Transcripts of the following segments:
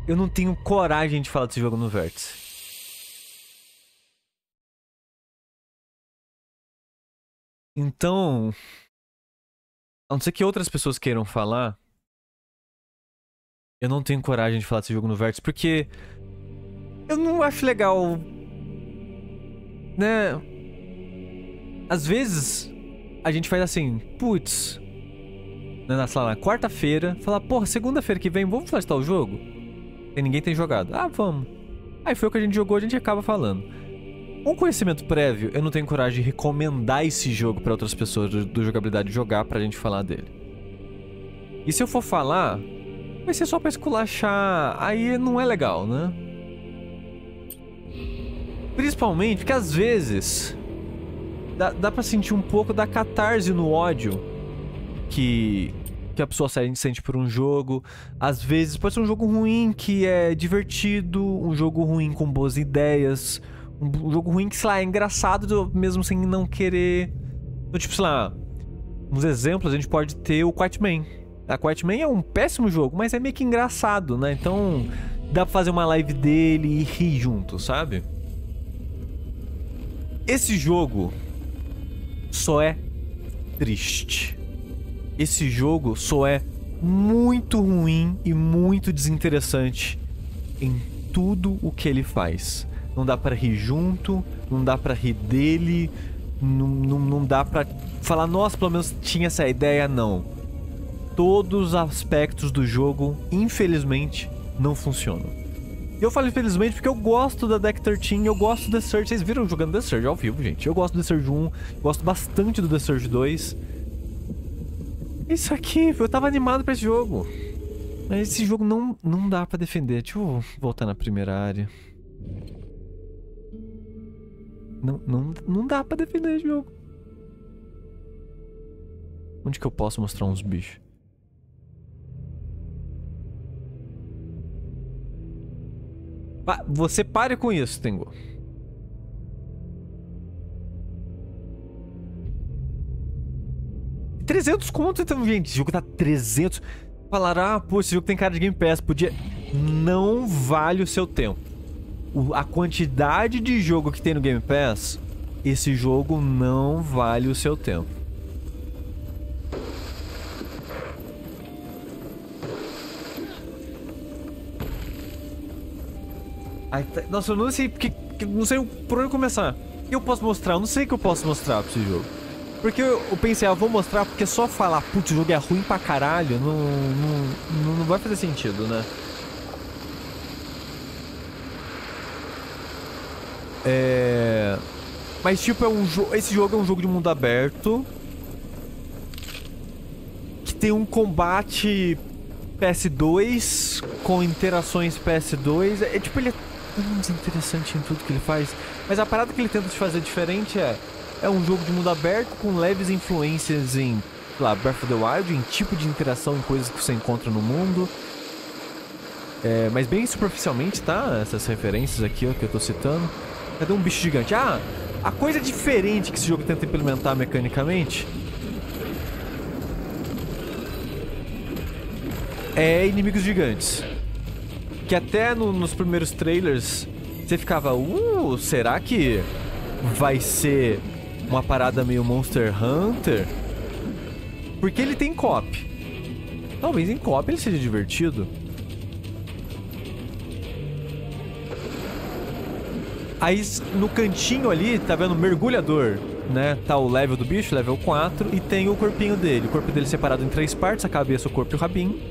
eu não tenho coragem de falar desse jogo no Vértice. Então, a não ser que outras pessoas queiram falar, eu não tenho coragem de falar desse jogo no Vértice, porque eu não acho legal, né? Às vezes, a gente faz assim, putz, na quarta-feira, fala, porra, segunda-feira que vem, vamos testar o jogo? E ninguém tem jogado. Ah, vamos. Aí foi o que a gente jogou, a gente acaba falando. Com conhecimento prévio, eu não tenho coragem de recomendar esse jogo pra outras pessoas do Jogabilidade jogar pra gente falar dele. E se eu for falar, vai ser só pra esculachar, aí não é legal, né? Principalmente porque às vezes dá pra sentir um pouco da catarse no ódio que a pessoa sente por um jogo. Às vezes pode ser um jogo ruim que é divertido, um jogo ruim com boas ideias, um jogo ruim que, sei lá, é engraçado mesmo sem não querer. Então, tipo, sei lá, uns exemplos, a gente pode ter o Quiet Man. A Quiet Man é um péssimo jogo, mas é meio que engraçado, né? Então dá pra fazer uma live dele e rir junto, sabe? Esse jogo só é triste. Esse jogo só é muito ruim e muito desinteressante em tudo o que ele faz. Não dá pra rir junto, não dá pra rir dele, não dá pra falar, nossa, pelo menos tinha essa ideia, não. Todos os aspectos do jogo, infelizmente, não funcionam. E eu falo infelizmente porque eu gosto da Deck 13, eu gosto do The Surge. Vocês viram eu jogando The Surge ao vivo, gente. Eu gosto do The Surge 1, gosto bastante do The Surge 2. Isso aqui, eu tava animado pra esse jogo. Mas esse jogo não dá pra defender. Deixa eu voltar na primeira área. Não dá pra defender esse jogo. Onde que eu posso mostrar uns bichos? Você pare com isso, Tengu. $300 conto, então, gente. Esse jogo tá 300. Falaram, ah, pô, esse jogo tem cara de Game Pass. Podia... Não vale o seu tempo. A quantidade de jogo que tem no Game Pass, esse jogo não vale o seu tempo. Ai, nossa, eu não sei porque, não sei por onde começar. O que eu posso mostrar? Eu não sei o que eu posso mostrar pra esse jogo. Porque eu pensei, eu vou mostrar porque só falar, putz, o jogo é ruim pra caralho, não vai fazer sentido, né? Mas tipo, esse jogo é um jogo de mundo aberto que tem um combate PS2 com interações PS2. Tipo, ele é tão desinteressante em tudo que ele faz. Mas a parada que ele tenta fazer diferente é um jogo de mundo aberto com leves influências em, sei lá, Breath of the Wild, em tipo de interação, em coisas que você encontra no mundo. Mas bem superficialmente, tá? Essas referências aqui, ó, que eu tô citando. Cadê um bicho gigante? Ah, a coisa diferente que esse jogo tenta implementar mecanicamente é inimigos gigantes. Que até nos primeiros trailers você ficava, será que vai ser uma parada meio Monster Hunter? Porque ele tem co-op. Talvez em co-op ele seja divertido. Aí no cantinho ali, tá vendo, mergulhador, né? Tá o level do bicho, level 4, e tem o corpinho dele. O corpo dele separado em 3 partes, a cabeça, o corpo e o rabinho.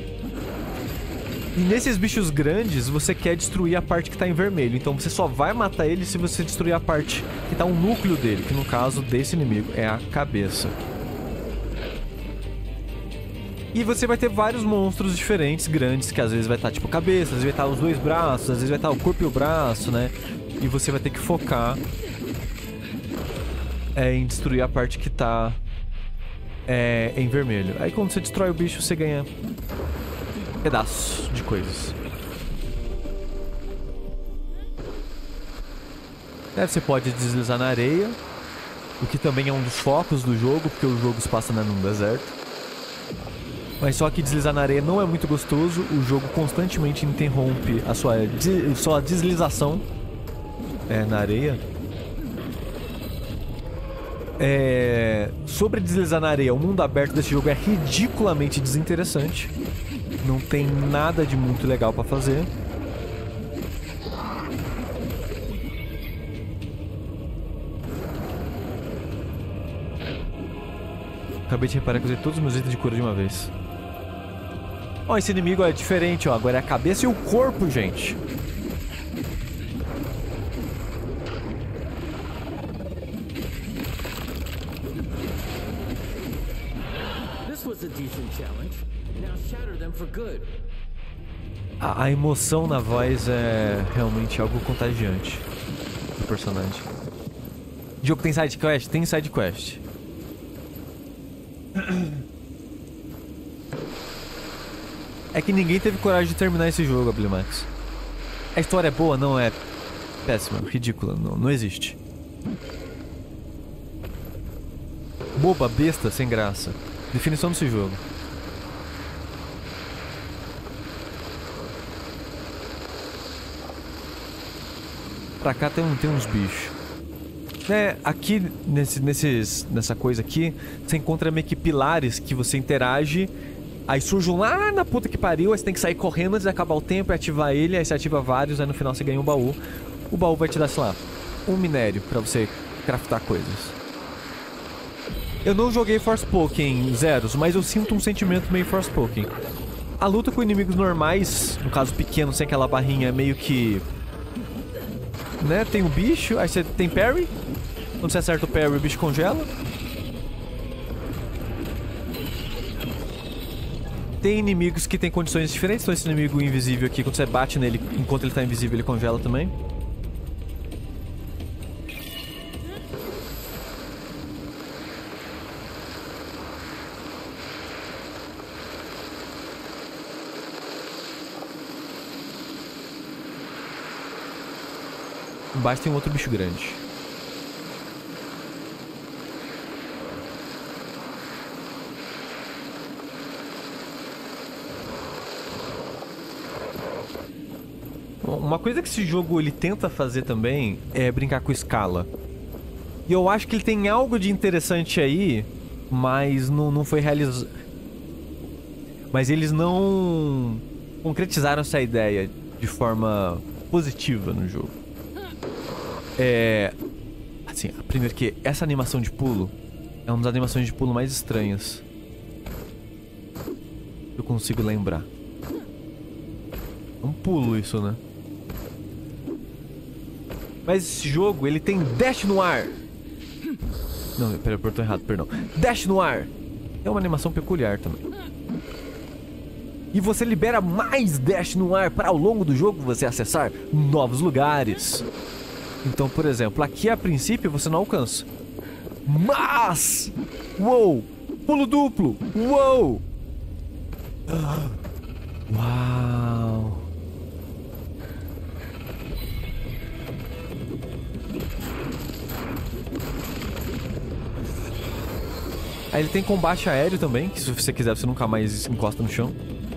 E nesses bichos grandes, você quer destruir a parte que tá em vermelho. Então você só vai matar ele se você destruir a parte que tá o núcleo dele, que no caso desse inimigo é a cabeça. E você vai ter vários monstros diferentes, grandes, que às vezes vai estar tipo cabeça, às vezes vai estar os 2 braços, às vezes vai estar o corpo e o braço, né? E você vai ter que focar em destruir a parte que tá em vermelho. Aí quando você destrói o bicho, você ganha pedaços de coisas. Você pode deslizar na areia, o que também é um dos focos do jogo, porque o jogo se passa num deserto. Mas só que deslizar na areia não é muito gostoso. O jogo constantemente interrompe a sua deslização na areia. Sobre deslizar na areia, o mundo aberto desse jogo é ridiculamente desinteressante. Não tem nada de muito legal pra fazer. Acabei de reparar que usei todos os meus itens de cura de uma vez. Ó, esse inimigo é diferente, ó. Agora é a cabeça e o corpo, gente. A emoção na voz é realmente algo contagiante do personagem. O jogo tem side quest? Tem side quest. É que ninguém teve coragem de terminar esse jogo, Ablimax. A história é boa? Não, é péssima, ridícula, não existe. Boba, besta, sem graça. Definição desse jogo. Pra cá tem uns bichos. Aqui nessa coisa aqui, você encontra meio que pilares que você interage. Aí surge um lá na puta que pariu. Aí você tem que sair correndo antes de acabar o tempo e ativar ele. Aí você ativa vários, aí no final você ganha um baú. O baú vai te dar, sei lá, um minério pra você craftar coisas. Eu não joguei Forspoken Zeros, mas eu sinto um sentimento meio Forspoken. A luta com inimigos normais, no caso pequeno, sem aquela barrinha, é meio que... né? Tem um bicho, aí você tem parry. Quando você acerta o parry, o bicho congela. Tem inimigos que tem condições diferentes. Então esse inimigo invisível aqui, quando você bate nele, enquanto ele tá invisível, ele congela também. Embaixo tem um outro bicho grande. Uma coisa que esse jogo ele tenta fazer também é brincar com escala. E eu acho que ele tem algo de interessante aí, mas não foi realizado. Mas eles não concretizaram essa ideia de forma positiva no jogo. Assim, primeiro que essa animação de pulo é uma das animações de pulo mais estranhas que eu consigo lembrar. É um pulo isso, né? Mas esse jogo, ele tem dash no ar. Não, peraí, eu tô errado, perdão. Dash no ar. É uma animação peculiar também. E você libera mais dash no ar para ao longo do jogo você acessar novos lugares. Então, por exemplo, aqui a princípio você não alcança. Mas... uou! Pulo duplo! Uou! Uau! Aí ele tem combate aéreo também, que se você quiser você nunca mais encosta no chão.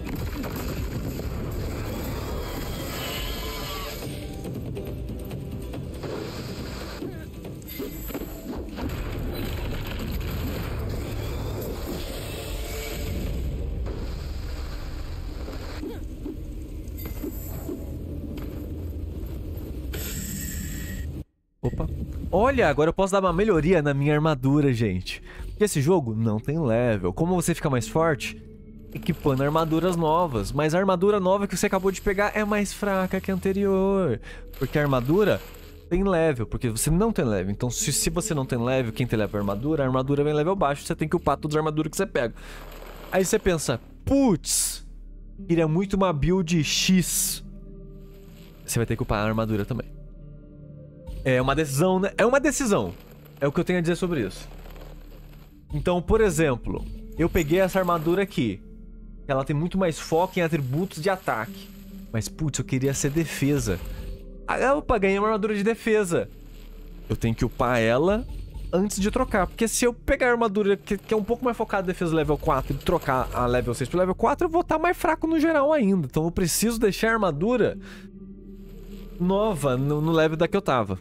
Opa. Olha, agora eu posso dar uma melhoria na minha armadura, gente. Porque esse jogo não tem level. Como você fica mais forte? Equipando armaduras novas. Mas a armadura nova que você acabou de pegar é mais fraca que a anterior. Porque a armadura tem level. Porque você não tem level. Então se você não tem level, quem tem level é a armadura vem level baixo. Você tem que upar todas as armaduras que você pega. Aí você pensa, putz, queria muito uma build X. Você vai ter que upar a armadura também. É uma decisão, né? É uma decisão. É o que eu tenho a dizer sobre isso. Então, por exemplo, eu peguei essa armadura aqui. Ela tem muito mais foco em atributos de ataque. Mas, putz, eu queria ser defesa. Ah, opa, ganhei uma armadura de defesa. Eu tenho que upar ela antes de trocar. Porque se eu pegar a armadura que é um pouco mais focada em defesa level 4 e trocar a level 6 pro level 4, eu vou estar mais fraco no geral ainda. Então eu preciso deixar a armadura nova no level da que eu tava.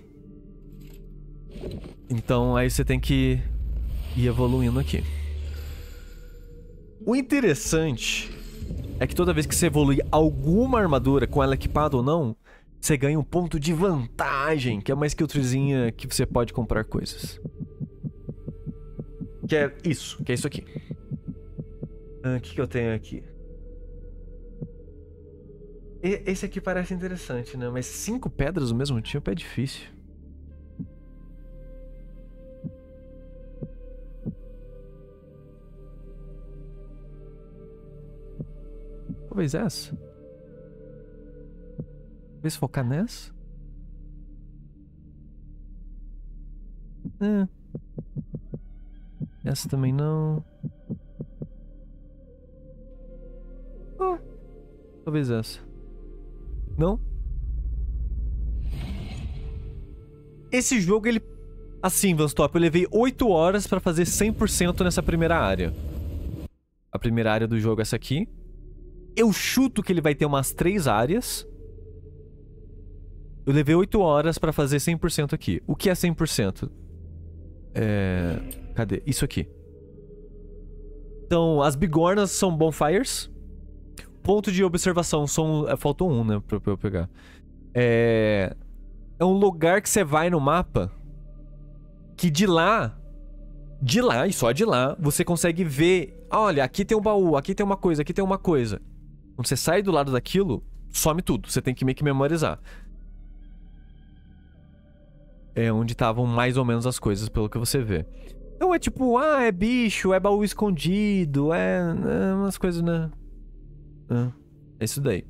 Então aí você tem que ir evoluindo aqui. O interessante é que toda vez que você evolui alguma armadura, com ela equipada ou não, você ganha um ponto de vantagem, que é uma skill treezinha que você pode comprar coisas. Que é isso aqui. O que eu tenho aqui? Esse aqui parece interessante, né? Mas 5 pedras do mesmo tipo é difícil. Talvez essa. Talvez focar nessa. Essa também não. Talvez essa. Não? Esse jogo, ele... Assim, Vanstop, eu levei 8 horas pra fazer 100% nessa primeira área. A primeira área do jogo é essa aqui. Eu chuto que ele vai ter umas 3 áreas. Eu levei 8 horas pra fazer 100% aqui. O que é 100%? Cadê? Isso aqui. Então, as bigornas são bonfires. Ponto de observação são... faltou um, né? Pra eu pegar. É um lugar que você vai no mapa que de lá e só de lá, você consegue ver... Olha, aqui tem um baú, aqui tem uma coisa, aqui tem uma coisa. Quando você sai do lado daquilo, some tudo. Você tem que meio que memorizar. É onde estavam mais ou menos as coisas, pelo que você vê. Então é tipo, é bicho, é baú escondido, é umas coisas, né? É isso daí.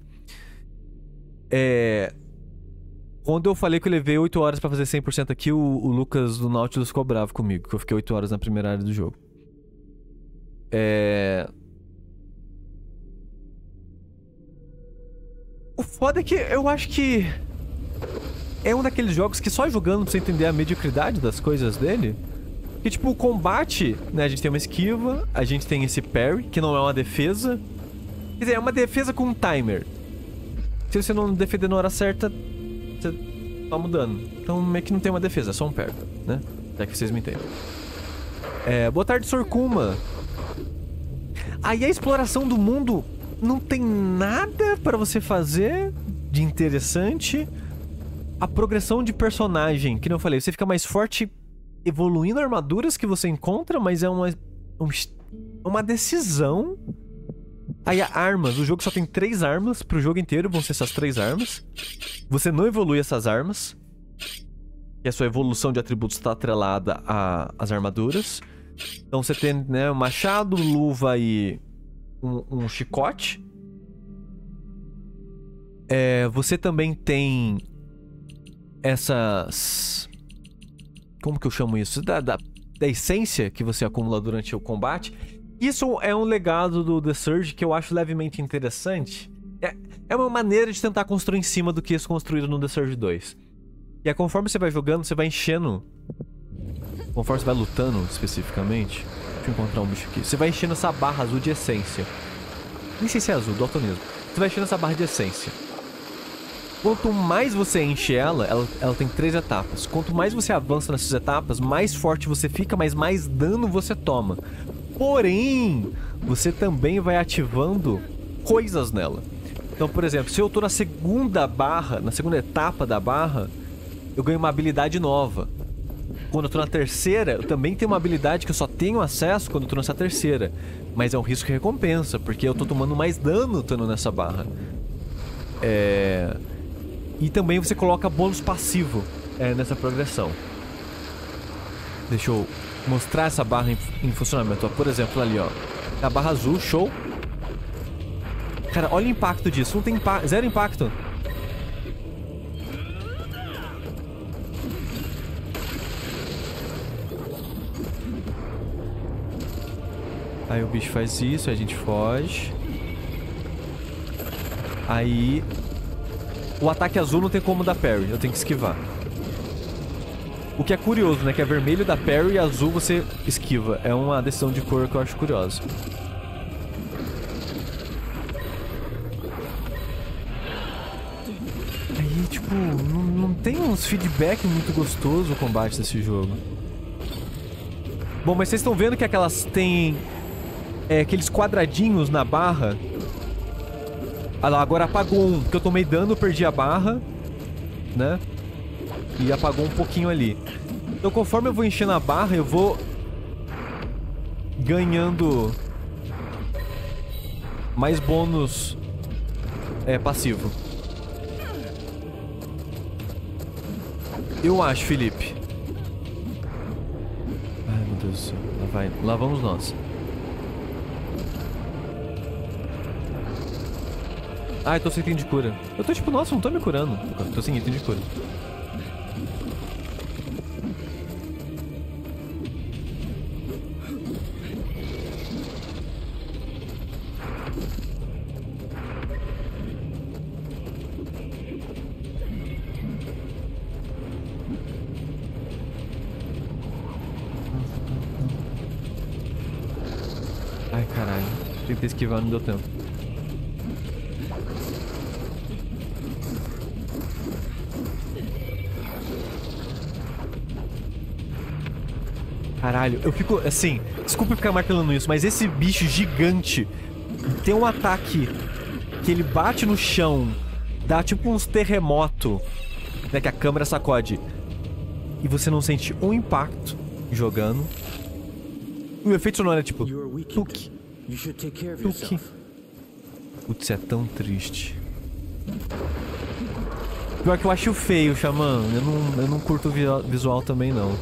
Quando eu falei que eu levei 8 horas pra fazer 100% aqui, o Lucas do Nautilus ficou bravo comigo, que eu fiquei 8 horas na primeira área do jogo. O foda é que eu acho que é um daqueles jogos que só jogando pra você entender a mediocridade das coisas dele. Que tipo, o combate, né, a gente tem uma esquiva, a gente tem esse parry, que não é uma defesa. Quer dizer, é uma defesa com um timer. Se você não defender na hora certa, você toma dano. Então meio que não tem uma defesa, é só um parry, né? Já que vocês me entendem. Boa tarde, Sorkuma. Aí a exploração do mundo não tem nada pra você fazer de interessante. A progressão de personagem, que nem eu falei, você fica mais forte evoluindo armaduras que você encontra, mas é uma decisão. Aí armas, o jogo só tem 3 armas pro jogo inteiro, vão ser essas 3 armas. Você não evolui essas armas, e a sua evolução de atributos está atrelada às armaduras. Então você tem, né, um machado, luva e um chicote. Você também tem essas... Como que eu chamo isso? Da essência que você acumula durante o combate. Isso é um legado do The Surge que eu acho levemente interessante. É uma maneira de tentar construir em cima do que eles construíram no The Surge 2. E é conforme você vai jogando, você vai enchendo... Conforme você vai lutando, especificamente... Deixa eu encontrar um bicho aqui. Você vai enchendo essa barra azul de essência. Nem sei se é azul, daltonismo. Você vai enchendo essa barra de essência. Quanto mais você enche ela tem 3 etapas. Quanto mais você avança nessas etapas, mais forte você fica, mas mais dano você toma. Porém, você também vai ativando coisas nela. Então, por exemplo, se eu tô na segunda etapa da barra, eu ganho uma habilidade nova. Quando eu tô na terceira, eu também tenho uma habilidade que eu só tenho acesso quando eu tô nessa terceira. Mas é um risco e recompensa, porque eu tô tomando mais dano estando nessa barra. E também você coloca bônus passivo nessa progressão. Deixa eu mostrar essa barra em funcionamento. Por exemplo, ali, ó. A barra azul, show. Cara, olha o impacto disso. Não tem zero impacto. Aí o bicho faz isso, a gente foge. Aí... O ataque azul não tem como dar parry, eu tenho que esquivar. O que é curioso, né? Que é vermelho da parry e azul você esquiva. É uma decisão de cor que eu acho curiosa. Aí, tipo, não tem uns feedback muito gostoso o combate desse jogo. Bom, mas vocês estão vendo que aquelas têm aqueles quadradinhos na barra. Ah lá, agora apagou um, porque eu tomei dano, perdi a barra, né? E apagou um pouquinho ali. Então conforme eu vou enchendo a barra, eu vou ganhando mais bônus passivo. Eu acho, Felipe. Ai, meu Deus do céu. Lá vai. Lá vamos nós. Ah, eu tô sem item de cura. Eu tô tipo, nossa, não tô me curando. Tô sem item de cura. Ai, caralho. Tentei esquivar, não deu tempo. Caralho, eu fico, assim, desculpa ficar martelando isso, mas esse bicho gigante tem um ataque que ele bate no chão, dá tipo uns terremotos, né, que a câmera sacode, e você não sente um impacto jogando. O efeito sonoro é tipo, tuque, tuque. Putz, é tão triste. Pior que eu acho feio, Xamã, eu não curto o visual também não.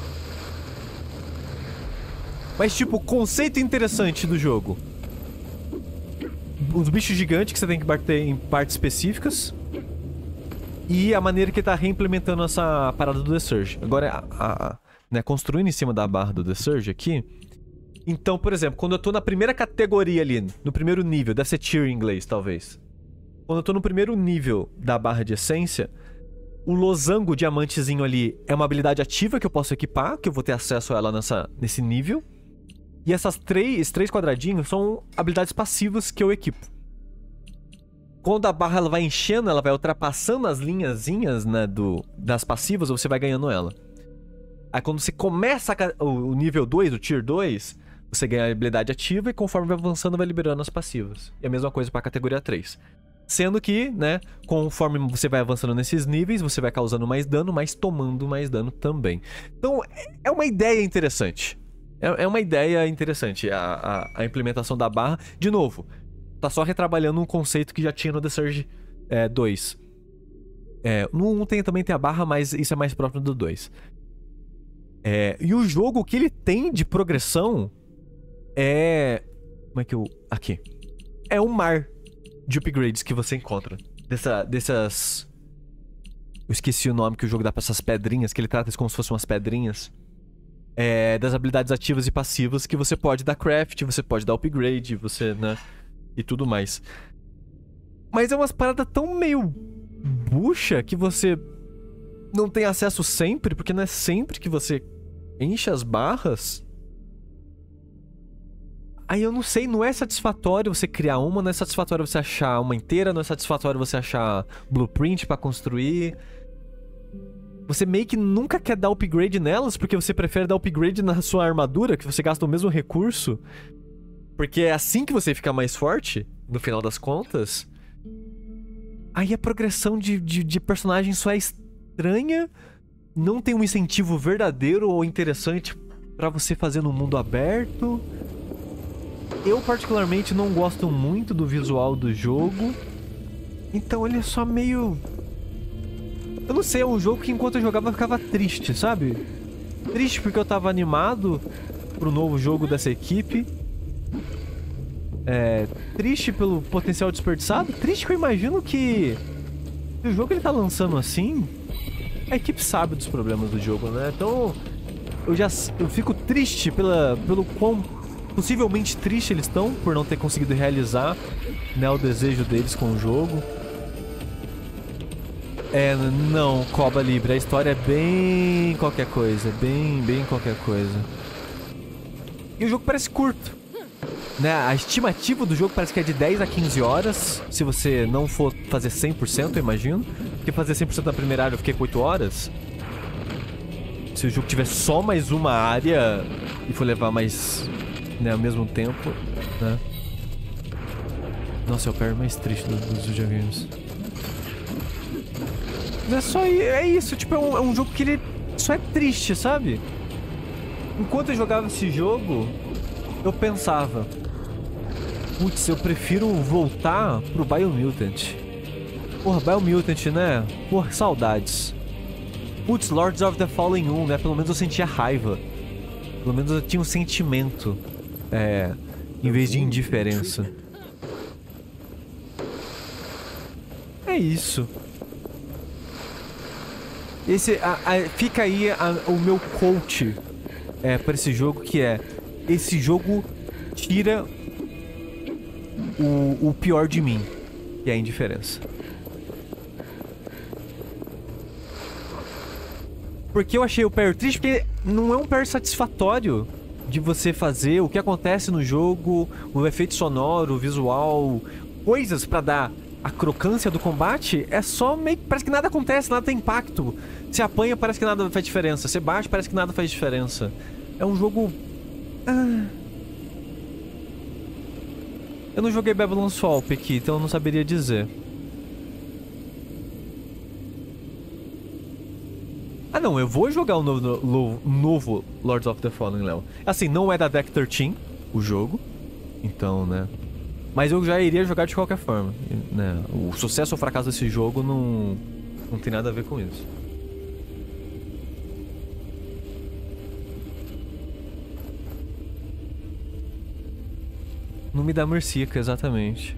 Mas, tipo, conceito interessante do jogo. Os bichos gigantes que você tem que bater em partes específicas. E a maneira que ele tá reimplementando essa parada do The Surge. Agora, né, construindo em cima da barra do The Surge aqui. Então, por exemplo, quando eu tô na primeira categoria ali, no primeiro nível, deve ser tier em inglês, talvez. Quando eu tô no primeiro nível da barra de essência, o losango diamantezinho ali é uma habilidade ativa que eu posso equipar, que eu vou ter acesso a ela nesse nível. E esses três quadradinhos são habilidades passivas que eu equipo. Quando a barra ela vai enchendo, ela vai ultrapassando as linhazinhas, né, das passivas, você vai ganhando ela. Aí quando você começa o nível 2, o Tier 2, você ganha a habilidade ativa e conforme vai avançando vai liberando as passivas. E a mesma coisa para a categoria 3. Sendo que, né, conforme você vai avançando nesses níveis, você vai causando mais dano, mas tomando mais dano também. Então, é uma ideia interessante. É uma ideia interessante a implementação da barra. De novo, tá só retrabalhando um conceito que já tinha no The Surge 2. No 1 também tem a barra, mas isso é mais próprio do 2. E o jogo, o que ele tem de progressão é... Como é que eu... Aqui. É um mar de upgrades que você encontra. Dessas... Eu esqueci o nome que o jogo dá pra essas pedrinhas, que ele trata isso como se fossem umas pedrinhas. Das habilidades ativas e passivas que você pode dar craft, você pode dar upgrade, você, né, e tudo mais. Mas é umas paradas tão meio bucha que você não tem acesso sempre, porque não é sempre que você enche as barras. Aí eu não sei, não é satisfatório você criar uma, não é satisfatório você achar uma inteira, não é satisfatório você achar blueprint pra construir. Você meio que nunca quer dar upgrade nelas, porque você prefere dar upgrade na sua armadura, que você gasta o mesmo recurso. Porque é assim que você fica mais forte, no final das contas. Aí a progressão de personagem só é estranha, não tem um incentivo verdadeiro ou interessante pra você fazer no mundo aberto. Eu particularmente não gosto muito do visual do jogo, então ele é só meio... Eu não sei, é um jogo que enquanto eu jogava eu ficava triste, sabe? Triste porque eu tava animado pro novo jogo dessa equipe. Triste pelo potencial desperdiçado. Triste que eu imagino que se o jogo ele tá lançando assim, a equipe sabe dos problemas do jogo, né? Então eu fico triste pelo quão possivelmente triste eles estão por não ter conseguido realizar, né, o desejo deles com o jogo. É, não, Coba Libre. A história é bem qualquer coisa. Bem qualquer coisa. E o jogo parece curto. Né? A estimativa do jogo parece que é de 10 a 15 horas. Se você não for fazer 100%, eu imagino. Porque fazer 100% na primeira área eu fiquei com 8 horas. Se o jogo tiver só mais uma área e for levar mais, né, ao mesmo tempo, né? Nossa, é o cara mais triste dos videogames. Não é só isso, tipo, é um jogo que ele só é triste, sabe? Enquanto eu jogava esse jogo, eu pensava, putz, eu prefiro voltar pro Biomutant. Porra, Biomutant, né? Porra, saudades. Putz, Lords of the Fallen 1, né? Pelo menos eu sentia raiva. Pelo menos eu tinha um sentimento. Em vez de indiferença. É isso. Fica aí o meu coach pra esse jogo, que é: esse jogo tira o pior de mim, que é a indiferença. Porque eu achei o parry triste, porque não é um parry satisfatório de você fazer o que acontece no jogo, o efeito sonoro, o visual, coisas pra dar a crocância do combate. É só meio que parece que nada acontece, nada tem impacto. Você apanha, parece que nada faz diferença. Você bate, parece que nada faz diferença. É um jogo... Eu não joguei Babylon's Fall, Pequi, então eu não saberia dizer. Ah não, eu vou jogar o novo Lords of the Fallen, Léo. Assim, não é da Deck 13, o jogo. Então, né... Mas eu já iria jogar de qualquer forma, né? O sucesso ou fracasso desse jogo não tem nada a ver com isso. Não me dá mercica, exatamente.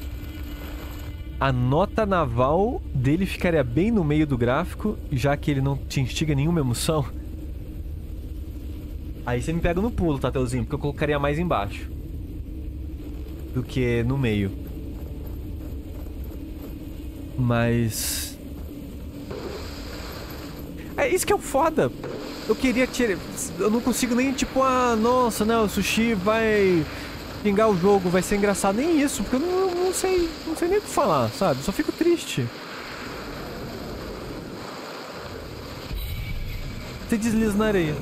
A nota naval dele ficaria bem no meio do gráfico, já que ele não te instiga nenhuma emoção. Aí você me pega no pulo, Tateuzinho, porque eu colocaria mais embaixo do que no meio. Mas... é isso que é o foda. Eu queria tirar... Eu não consigo nem, tipo, nossa, né, o Sushi vai xingar o jogo, vai ser engraçado. Nem isso, porque eu não sei nem o que falar, sabe? Só fico triste. Você desliza na areia.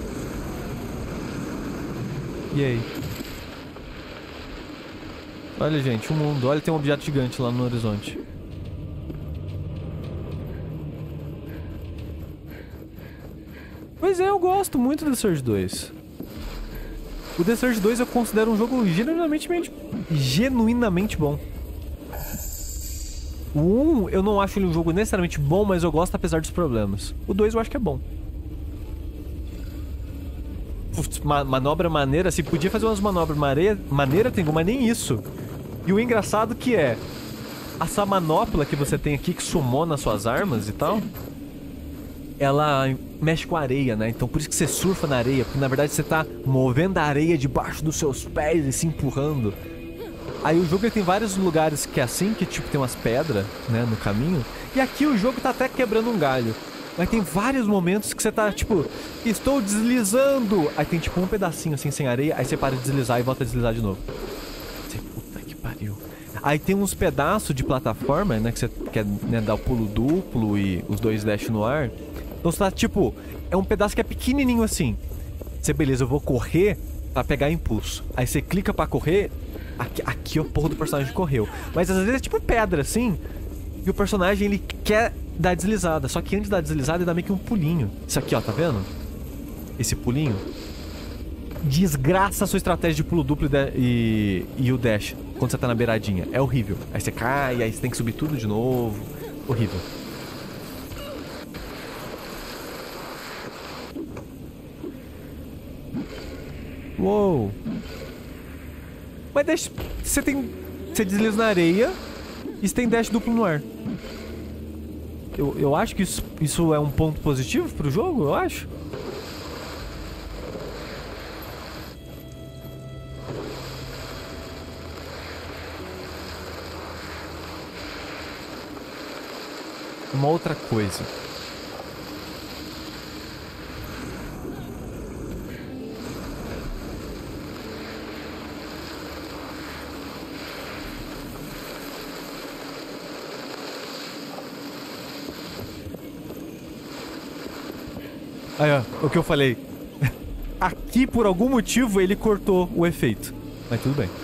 E aí? Olha, gente, o mundo. Olha, tem um objeto gigante lá no horizonte. Pois é, eu gosto muito do The Surge 2. O The Surge 2 eu considero um jogo genuinamente bom. O 1 eu não acho ele um jogo necessariamente bom, mas eu gosto apesar dos problemas. O 2 eu acho que é bom. Manobra maneira, se podia fazer umas manobras maneira, tem, mas nem isso. E o engraçado que é, essa manopla que você tem aqui, que sumona suas armas e tal, ela mexe com a areia, né? Então por isso que você surfa na areia, porque na verdade você tá movendo a areia debaixo dos seus pés e se empurrando. Aí o jogo ele tem vários lugares que é assim, que tipo tem umas pedras, né, no caminho. E aqui o jogo tá até quebrando um galho. Mas tem vários momentos que você tá, tipo, estou deslizando. Aí tem tipo um pedacinho assim, sem areia. Aí você para de deslizar e volta a deslizar de novo. Você, puta que pariu. Aí tem uns pedaços de plataforma, né, que você quer, né, dar o pulo duplo e os 2 dash no ar. Então você tá, tipo, é um pedaço que é pequenininho assim. Você, beleza, eu vou correr pra pegar impulso. Aí você clica pra correr. Aqui o porra do personagem correu. Mas às vezes é tipo pedra, assim. E o personagem, ele quer dar deslizada. Só que antes da deslizada, ele dá meio que um pulinho. Isso aqui, ó, tá vendo? Esse pulinho desgraça a sua estratégia de pulo duplo e o dash quando você tá na beiradinha. É horrível. Aí você cai, aí você tem que subir tudo de novo. Horrível. Uou. Mas dash, você desliza na areia e você tem dash duplo no ar. Eu acho que isso é um ponto positivo pro jogo, eu acho. uma outra coisa. Aí, ó, o que eu falei. Aqui, por algum motivo, ele cortou o efeito. Mas tudo bem.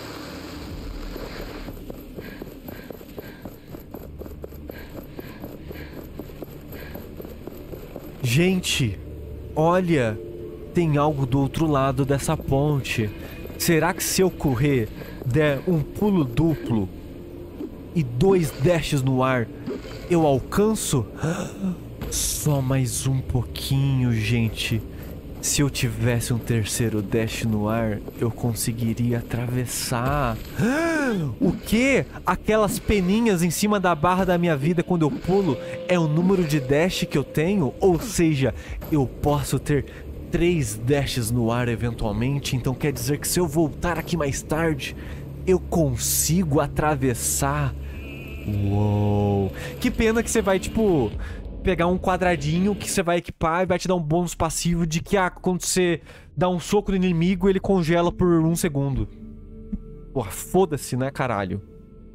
Gente, olha, tem algo do outro lado dessa ponte. Será que se eu correr, der um pulo duplo e 2 dashes no ar, eu alcanço? Só mais um pouquinho, gente. Se eu tivesse um terceiro dash no ar, eu conseguiria atravessar. O quê? Aquelas peninhas em cima da barra da minha vida quando eu pulo é o número de dash que eu tenho? Ou seja, eu posso ter 3 dashes no ar eventualmente. Então quer dizer que se eu voltar aqui mais tarde, eu consigo atravessar. Uou. Que pena que você vai, tipo, pegar um quadradinho que você vai equipar e vai te dar um bônus passivo de que, quando você dá um soco no inimigo, ele congela por 1 segundo. Porra, foda-se, né, caralho?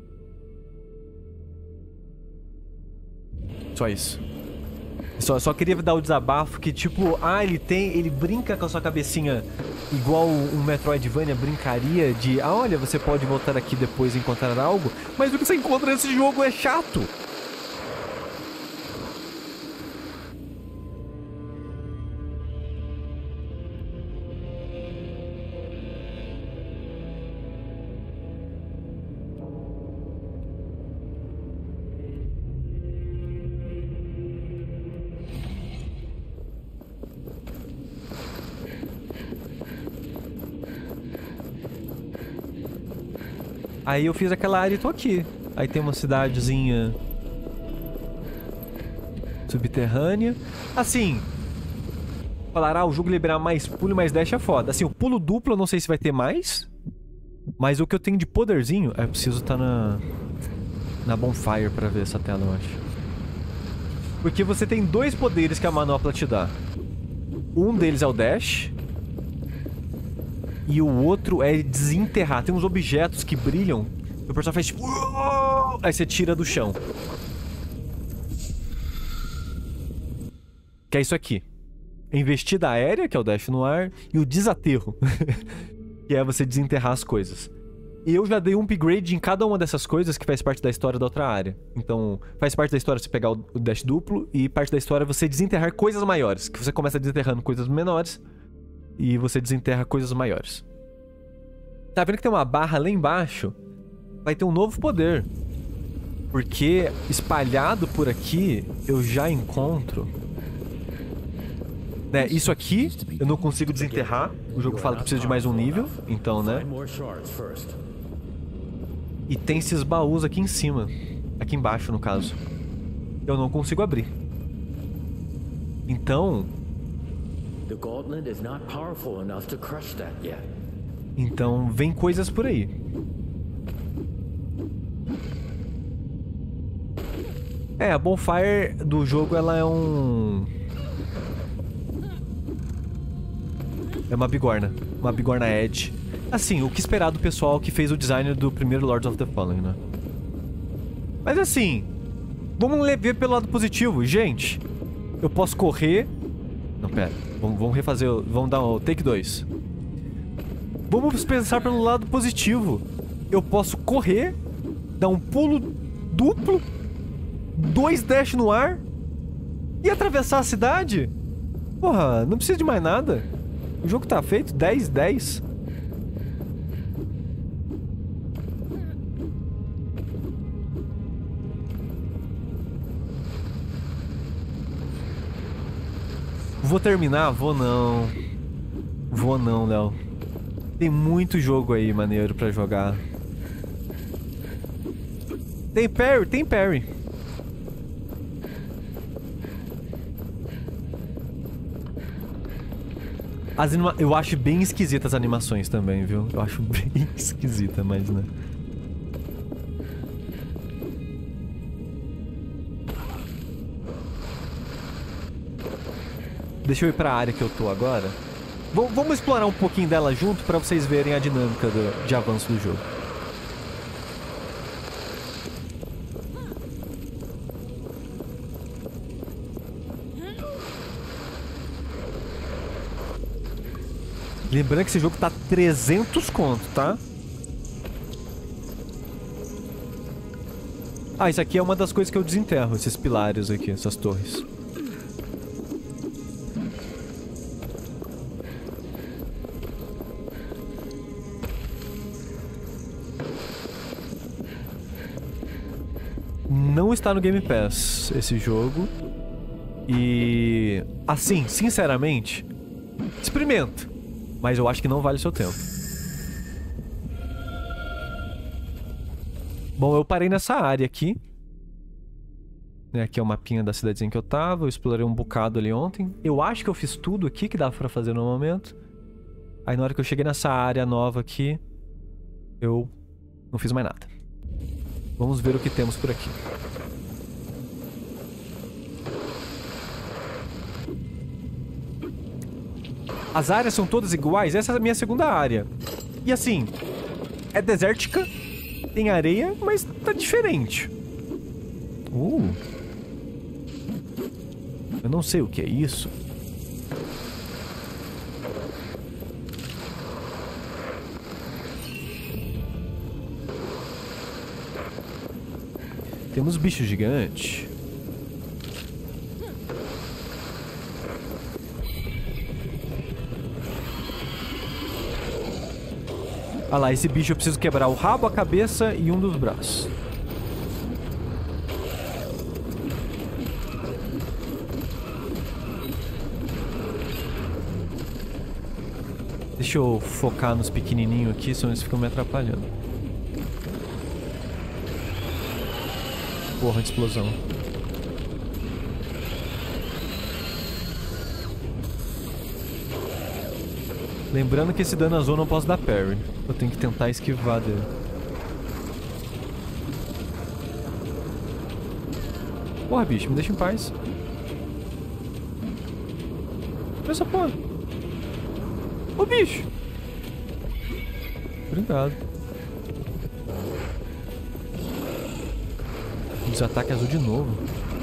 Só isso. Só queria dar o desabafo que, tipo, ele brinca com a sua cabecinha igual um Metroidvania brincaria de, olha, você pode voltar aqui depois e encontrar algo, mas o que você encontra nesse jogo é chato. Aí eu fiz aquela área e tô aqui. Aí tem uma cidadezinha subterrânea. Assim, falar, o jogo liberar mais pulo e mais dash é foda. Assim, o pulo duplo eu não sei se vai ter mais. Mas o que eu tenho de poderzinho, eu preciso estar na Bonfire pra ver essa tela, eu acho. Porque você tem 2 poderes que a manopla te dá. Um deles é o dash. E o outro é desenterrar. Tem uns objetos que brilham. O personagem faz tipo... Aí você tira do chão. Que é isso aqui. Investida aérea, que é o dash no ar. E o desaterro. Que é você desenterrar as coisas. E eu já dei um upgrade em cada uma dessas coisas que faz parte da história da outra área. Então, faz parte da história você pegar o dash duplo. E parte da história você desenterrar coisas maiores. Que você começa desenterrando coisas menores. E você desenterra coisas maiores. Tá vendo que tem uma barra lá embaixo? Vai ter um novo poder. Porque espalhado por aqui eu já encontro... Né, isso aqui eu não consigo desenterrar. O jogo fala que precisa de mais um nível. Então, né? E tem esses baús aqui em cima. Aqui embaixo, no caso. Eu não consigo abrir. Então... Então, vem coisas por aí. A Bonfire do jogo, ela é é uma bigorna. Uma bigorna Edge. Assim, o que esperar do pessoal que fez o design do primeiro Lords of the Fallen, né? Mas assim, vamos ver pelo lado positivo. Gente, eu posso correr... Não, pera. Vamos refazer... Vamos dar o take 2. Vamos pensar pelo lado positivo. Eu posso correr, dar um pulo duplo, 2 dash no ar e atravessar a cidade. Porra, não precisa de mais nada. O jogo tá feito, 10/10. Vou terminar? Vou não. Vou não, Léo. Tem muito jogo aí maneiro pra jogar. Tem parry? Tem parry. Eu acho bem esquisitas as animações também, viu? Eu acho bem esquisita, mas né. Deixa eu ir pra área que eu tô agora. Vamos explorar um pouquinho dela junto pra vocês verem a dinâmica de avanço do jogo. Lembrando que esse jogo tá 300 conto, tá? Ah, isso aqui é uma das coisas que eu desenterro, esses pilares aqui, essas torres. Não está no Game Pass esse jogo. E... assim, sinceramente, experimenta. Mas eu acho que não vale o seu tempo. Bom, eu parei nessa área aqui. Aqui é o mapinha da cidadezinha que eu tava. Eu explorei um bocado ali ontem. Eu acho que eu fiz tudo aqui que dava pra fazer no momento. Aí na hora que eu cheguei nessa área nova aqui, eu não fiz mais nada. Vamos ver o que temos por aqui. As áreas são todas iguais. Essa é a minha segunda área. E assim, é desértica, tem areia, mas tá diferente. Eu não sei o que é isso. Temos bichos gigantes. Ah lá, esse bicho eu preciso quebrar o rabo, a cabeça e um dos braços. Deixa eu focar nos pequenininhos aqui, senão eles ficam me atrapalhando. Porra de explosão. Lembrando que esse dano azul eu não posso dar parry. Eu tenho que tentar esquivar dele. Porra, bicho, me deixa em paz. Olha essa porra. Ô, bicho. Obrigado. Desataque azul de novo.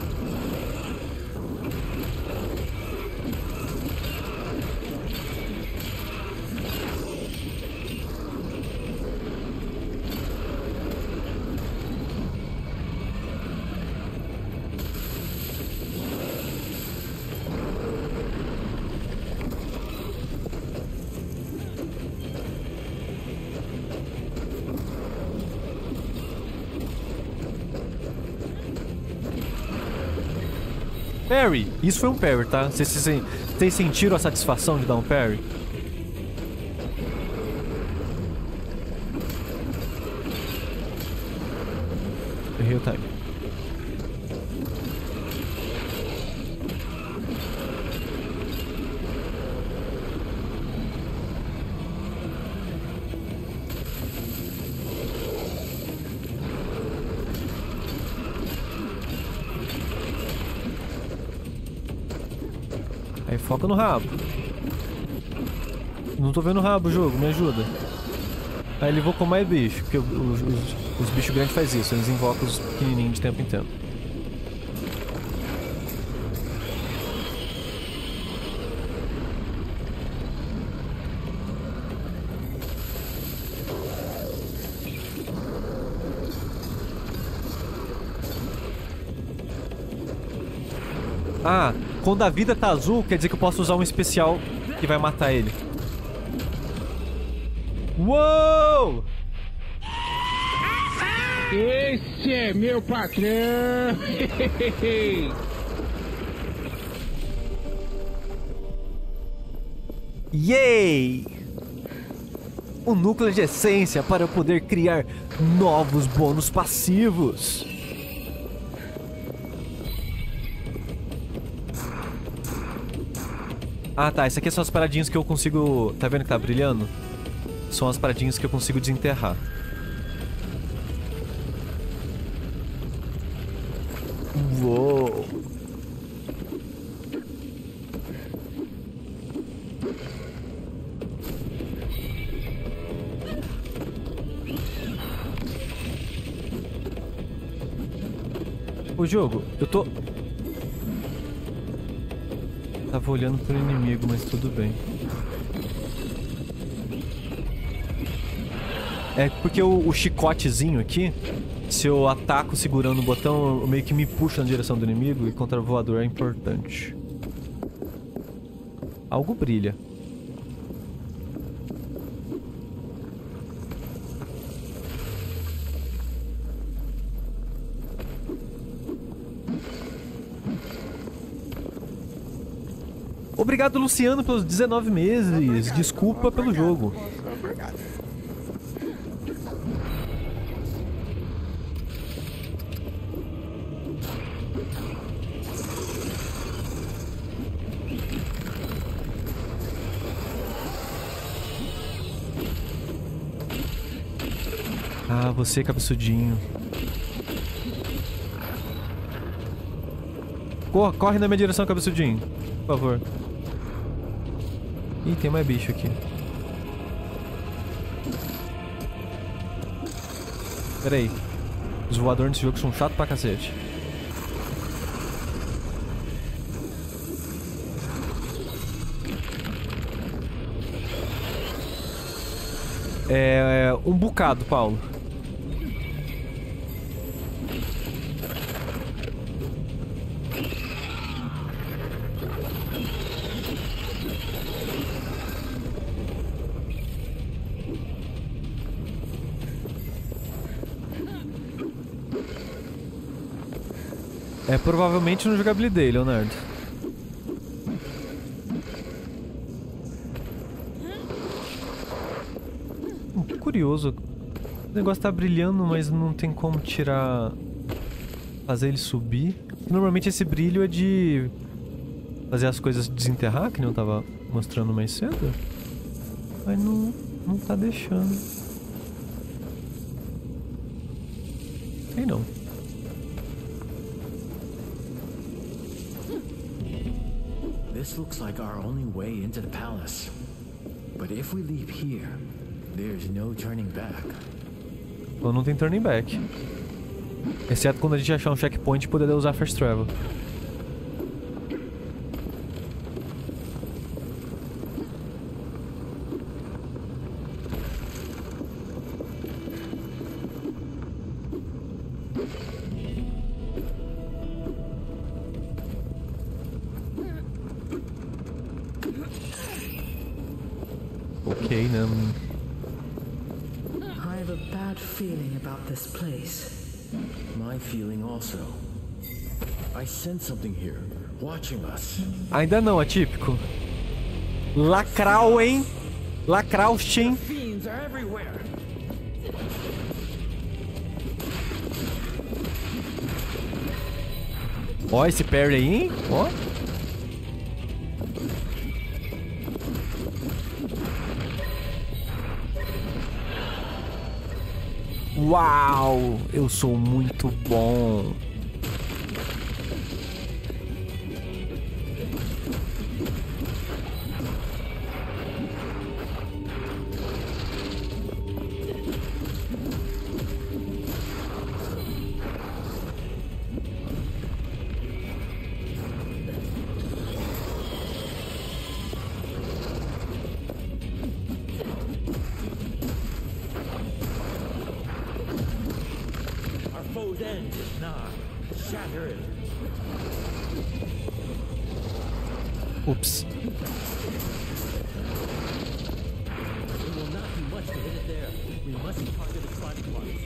Parry! Isso foi um parry, tá? Vocês sentiram a satisfação de dar um parry? Errei o time. Aí foca no rabo. Não tô vendo o rabo, jogo, me ajuda. Aí ele invocou mais bicho, porque os bichos grandes fazem isso, eles invocam os pequenininhos de tempo em tempo. Ah, quando a vida tá azul, quer dizer que eu posso usar um especial que vai matar ele. Uou! Esse é meu patrão! Yay! Um núcleo de essência para eu poder criar novos bônus passivos. Ah, tá. Isso aqui são as paradinhas que eu consigo... Tá vendo que tá brilhando? São as paradinhas que eu consigo desenterrar. Uou! O jogo, eu tô... Tava olhando pro inimigo, mas tudo bem. É porque o chicotezinho aqui, se eu ataco segurando o botão, eu meio que me puxa na direção do inimigo, e contra o voador é importante. Algo brilha. Obrigado, Luciano, pelos 19 meses. Desculpa pelo jogo. Obrigado. Ah, você, cabeçudinho. Corre na minha direção, cabeçudinho. Por favor. Ih, tem mais bicho aqui. Pera aí. Os voadores nesse jogo são chatos pra cacete. Um bocado, Paulo. É provavelmente no jogabilidade, Leonardo. Curioso. O negócio tá brilhando, mas não tem como tirar... Fazer ele subir. Normalmente esse brilho é de... Fazer as coisas desenterrar, que nem eu tava mostrando mais cedo. Mas não tá deixando. Sei não. This looks like our only way into the palace. But if we leave here, there's no turning back. Então não tem turning back. Exceto quando a gente achar um checkpoint e poder usar Fast Travel. Ok, né? I have a bad feeling about this place. My feeling also. I sense something here, watching us. Ainda não, atípico. Lacral, hein? Lacrauschen. Fiends are everywhere. Ó, esse parry aí, hein? Ó. Uau! Eu sou muito bom. Foe's end is nigh. Shatter it. Ups. It will not be much to hit it there. We must target the front ones.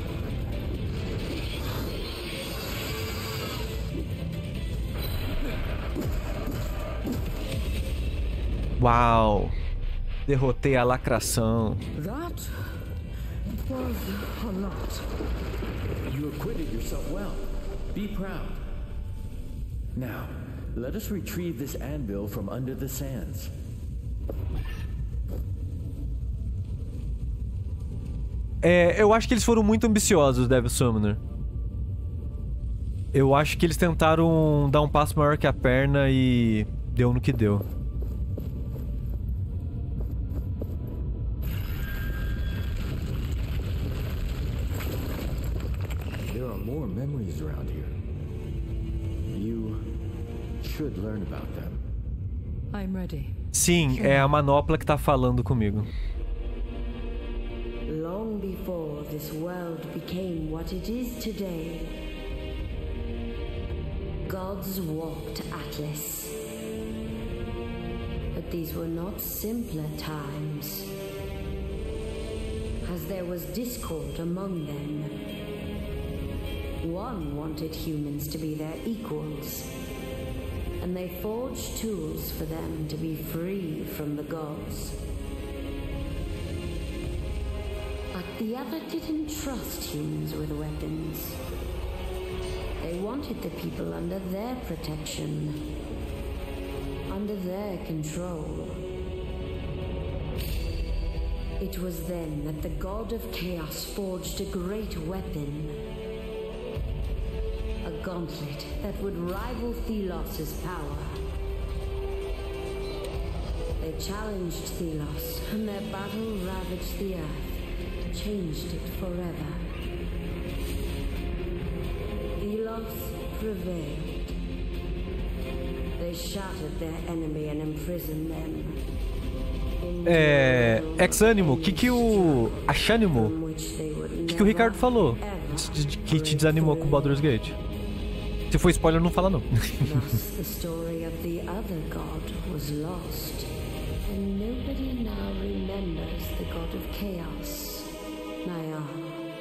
Uau! Derrotei a lacração. That was a lot. You acquitted yourself well. Be proud. Now, let us retrieve this anvil from under the sands. Eu acho que eles foram muito ambiciosos, Devil Summoner. Eu acho que eles tentaram dar um passo maior que a perna e deu no que deu. There are more memories around here. should learn about them. I'm ready. Sim, é a Manopla que tá falando comigo. Long before this world became what it is today, gods walked Atlas. But these were not simpler times, as there was discord among them. One wanted humans to be their equals, and they forged tools for them to be free from the gods. But the other didn't trust humans with weapons. They wanted the people under their protection, under their control. It was then that the god of chaos forged a great weapon. A gauntlet that would rival Thelos' power. They challenged Thelos, and their battle ravaged the earth, changed it forever. Thelos prevailed. They shattered their enemy and imprisoned them. Ex-Animo, o que o Achanimo, o que o Ricardo falou que te desanimou com o Baldur's Gate? Se for spoiler, não fala não. Thus, the story of the other god was lost, and nobody now remembers the god of chaos, Nayar.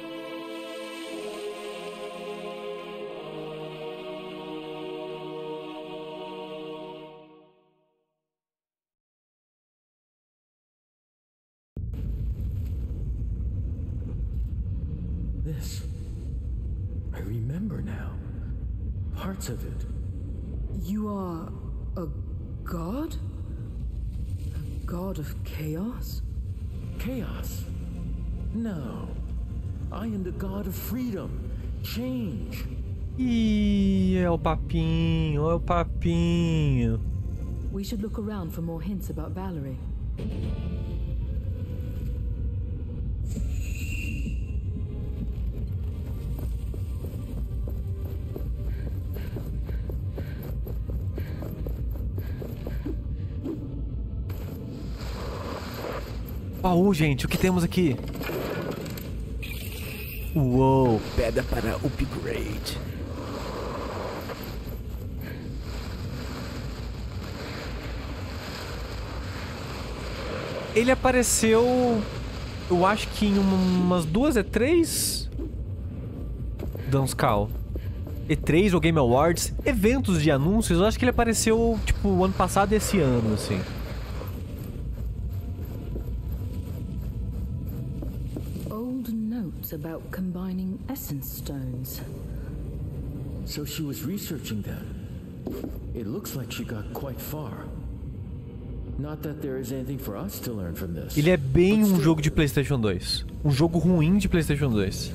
This. I remember now. Parts of it. You are a god? A god of chaos? Chaos? No. I am the god of freedom. Change. Ih, é o papinho, é o papinho. We should look around for more hints about Valerie. Baú, gente, o que temos aqui? Uou, pedra para upgrade. Ele apareceu, eu acho que em umas duas E3? Danscal. E3 ou Game Awards, eventos de anúncios, eu acho que ele apareceu, tipo, o ano passado e esse ano, assim. Old notes about combining essence stones. So she was researching them. It looks like she got quite far. Not that there is anything for us to learn from this. Ele é bem um jogo de PlayStation 2. Um jogo ruim de PlayStation 2.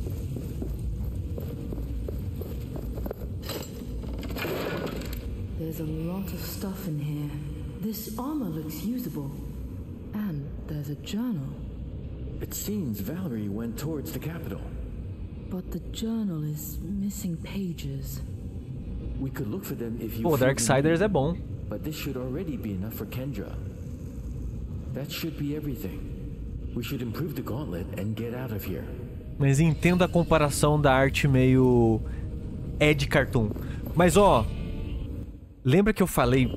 There's a lot of stuff in here. This armor looks usable. And there's a journal. It seems Valerie went towards the capital. But the journal is missing pages. We could look for them if you Pô, feel Darksiders the é need, bom. But this should already be enough for Kendra. That should be everything. We should improve the gauntlet and get out of here. Mas entendo a comparação da arte meio Ed Cartoon. Mas ó, lembra que eu falei...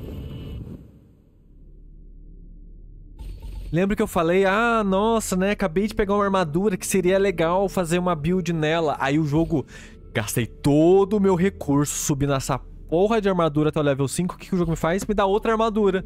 ah, nossa, né, acabei de pegar uma armadura que seria legal fazer uma build nela. Aí o jogo, gastei todo o meu recurso subindo essa porra de armadura até o level 5. O que o jogo me faz? Me dá outra armadura.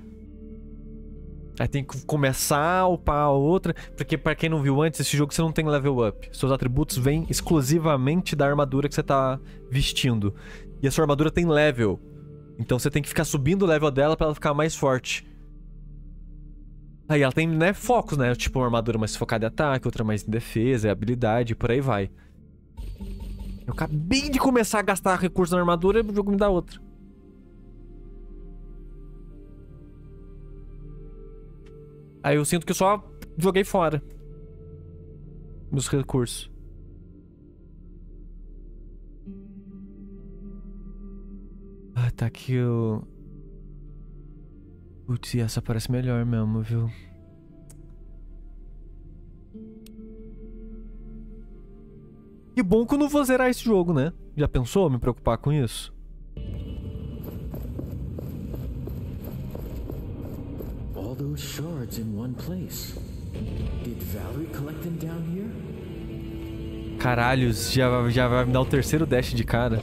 Aí tem que começar a upar a outra. Porque pra quem não viu antes, esse jogo você não tem level up. Seus atributos vêm exclusivamente da armadura que você tá vestindo. E a sua armadura tem level. Então você tem que ficar subindo o level dela pra ela ficar mais forte. Aí ela tem, né, focos, né? Tipo, uma armadura mais focada em ataque, outra mais em defesa, habilidade, e por aí vai. Eu acabei de começar a gastar recursos na armadura e o jogo me dá outra. Aí eu sinto que eu só joguei fora meus recursos. tá aqui o... Putz, e essa parece melhor mesmo, viu? Que bom que eu não vou zerar esse jogo, né? Já pensou me preocupar com isso? All those shards in one place. Did Valerie collect them down here? Caralhos, já vai me dar o terceiro dash de cara.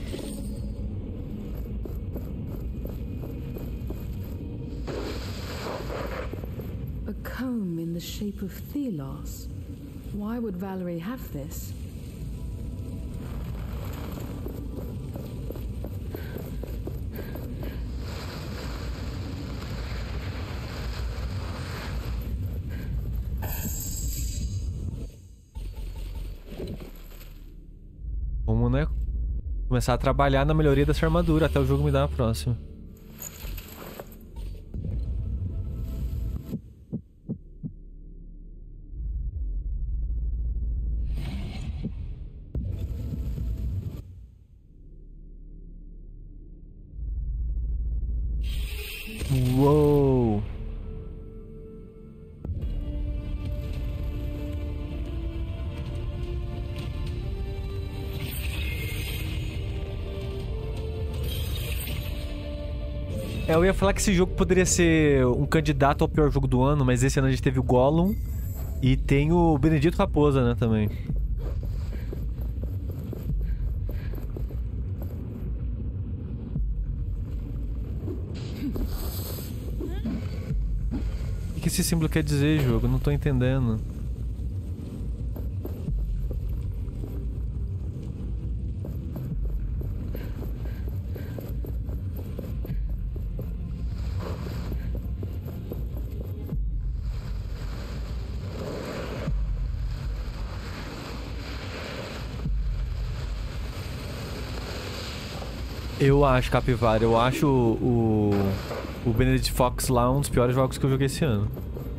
A comb in the shape of Thelos. Why would Valerie have this? Vamos, né? Começar a trabalhar na melhoria dessa armadura até o jogo me dar a próxima. Uou! Eu ia falar que esse jogo poderia ser um candidato ao pior jogo do ano, mas esse ano a gente teve o Gollum e tem o Benedito Raposa, né, também. O que esse símbolo quer dizer, jogo? Eu não tô entendendo. Eu acho, Capivara, eu acho o Benedict Fox lá um dos piores jogos que eu joguei esse ano.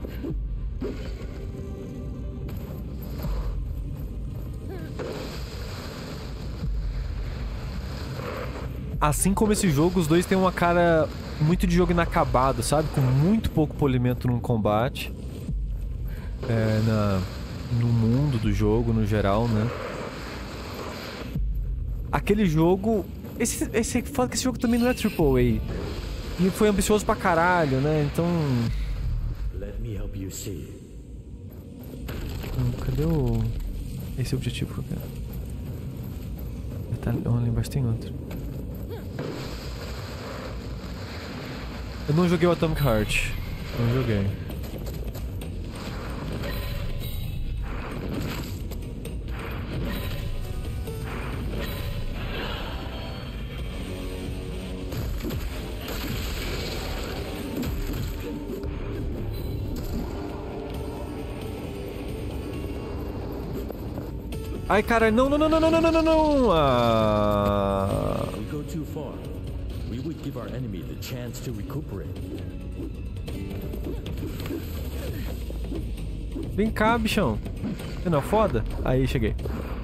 Assim como esse jogo, os dois têm uma cara muito de jogo inacabado, sabe? Com muito pouco polimento no combate. No mundo do jogo, no geral, né? Aquele jogo... Esse foda que esse jogo também não é AAA. E foi ambicioso pra caralho, né? Então... Let me help you see. Cadê o... esse objetivo que eu quero? Tá lá embaixo tem outro. Eu não joguei o Atomic Heart. Não joguei. Ai, cara, não. Ah... We go too far. We would give our enemy the chance to recuperate. Vem cá, bichão. Você não é foda? Aí, cheguei.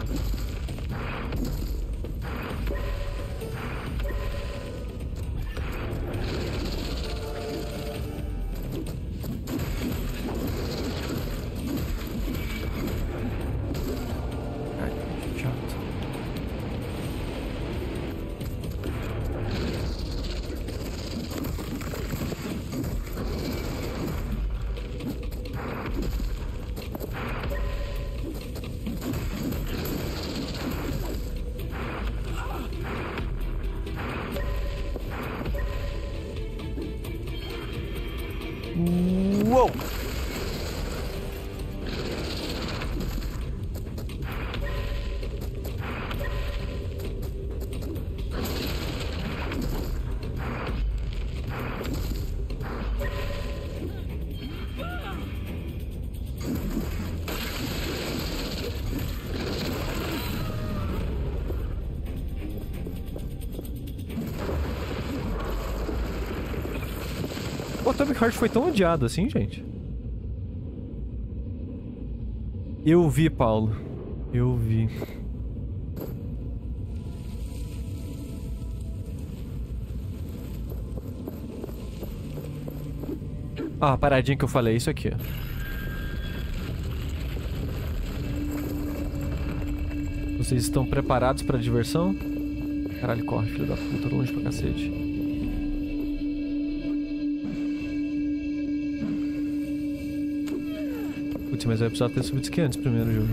Uou! O Atomic Heart foi tão odiado assim, gente? Eu vi, Paulo. Eu vi. Ah, a paradinha que eu falei, isso aqui, ó. Vocês estão preparados pra diversão? Caralho, corre, filho da puta, longe pra cacete. Putz, mas vai precisar ter subido isso aqui antes primeiro, jogo.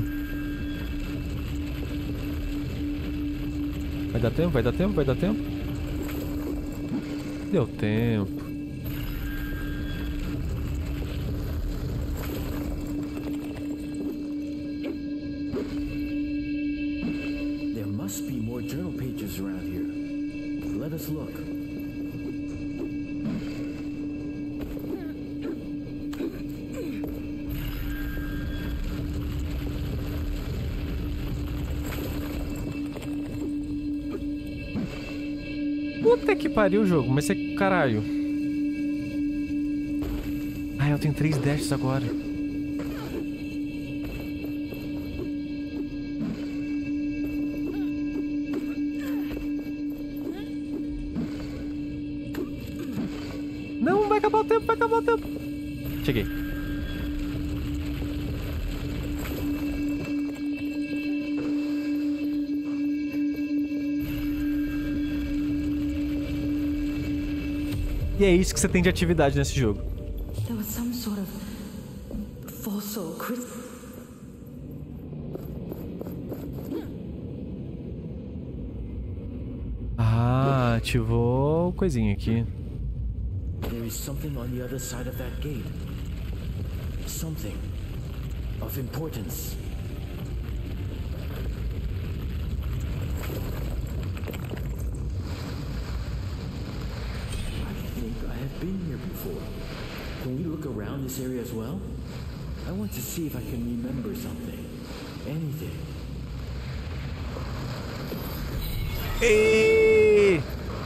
Vai dar tempo? Vai dar tempo? Vai dar tempo? Deu tempo. There must be more journal pages around here. Let us look. Puta que pariu o jogo, mas é caralho. Ah, eu tenho 3 dashes agora. Não, vai acabar o tempo, vai acabar o tempo. Cheguei. E é isso que você tem de atividade nesse jogo. There was some sort of fossil crystal. Ah, ativou coisinha aqui. There is something on the other side of that gate. Something of importance. I think I have been here before. Can we look around this area as well? I want to see if I can remember something. Anything. Ei!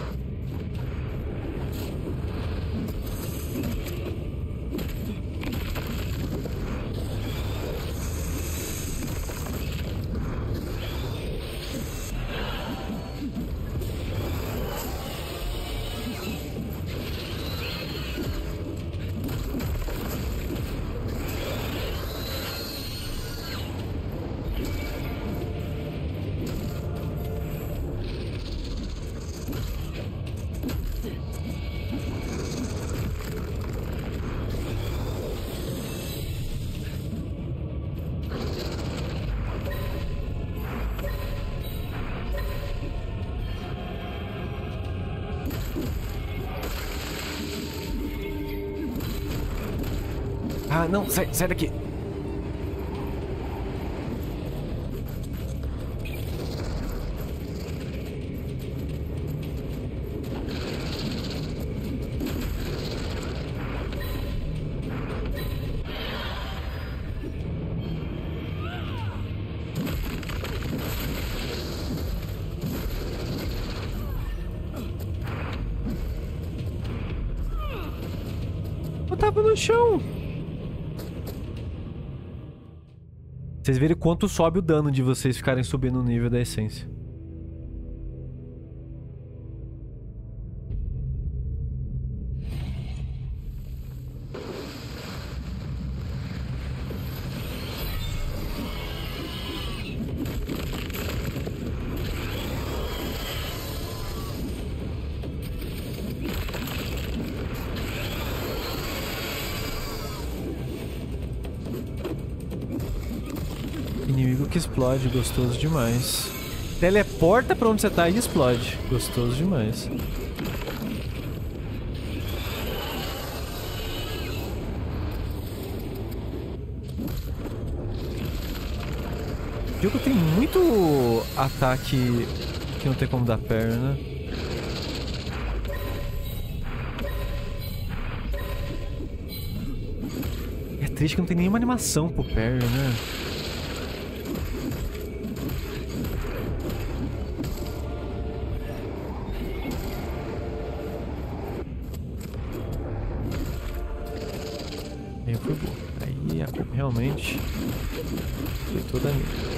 Ah, não, sai daqui. Eu tava no chão. Vocês verem quanto sobe o dano de vocês ficarem subindo o nível da essência. Inimigo que explode, gostoso demais. Teleporta pra onde você tá e explode. Gostoso demais. O jogo tem muito ataque que não tem como dar perna. É triste que não tem nenhuma animação pro parry, né? Aí foi boa. Aí a culpa realmente foi toda minha.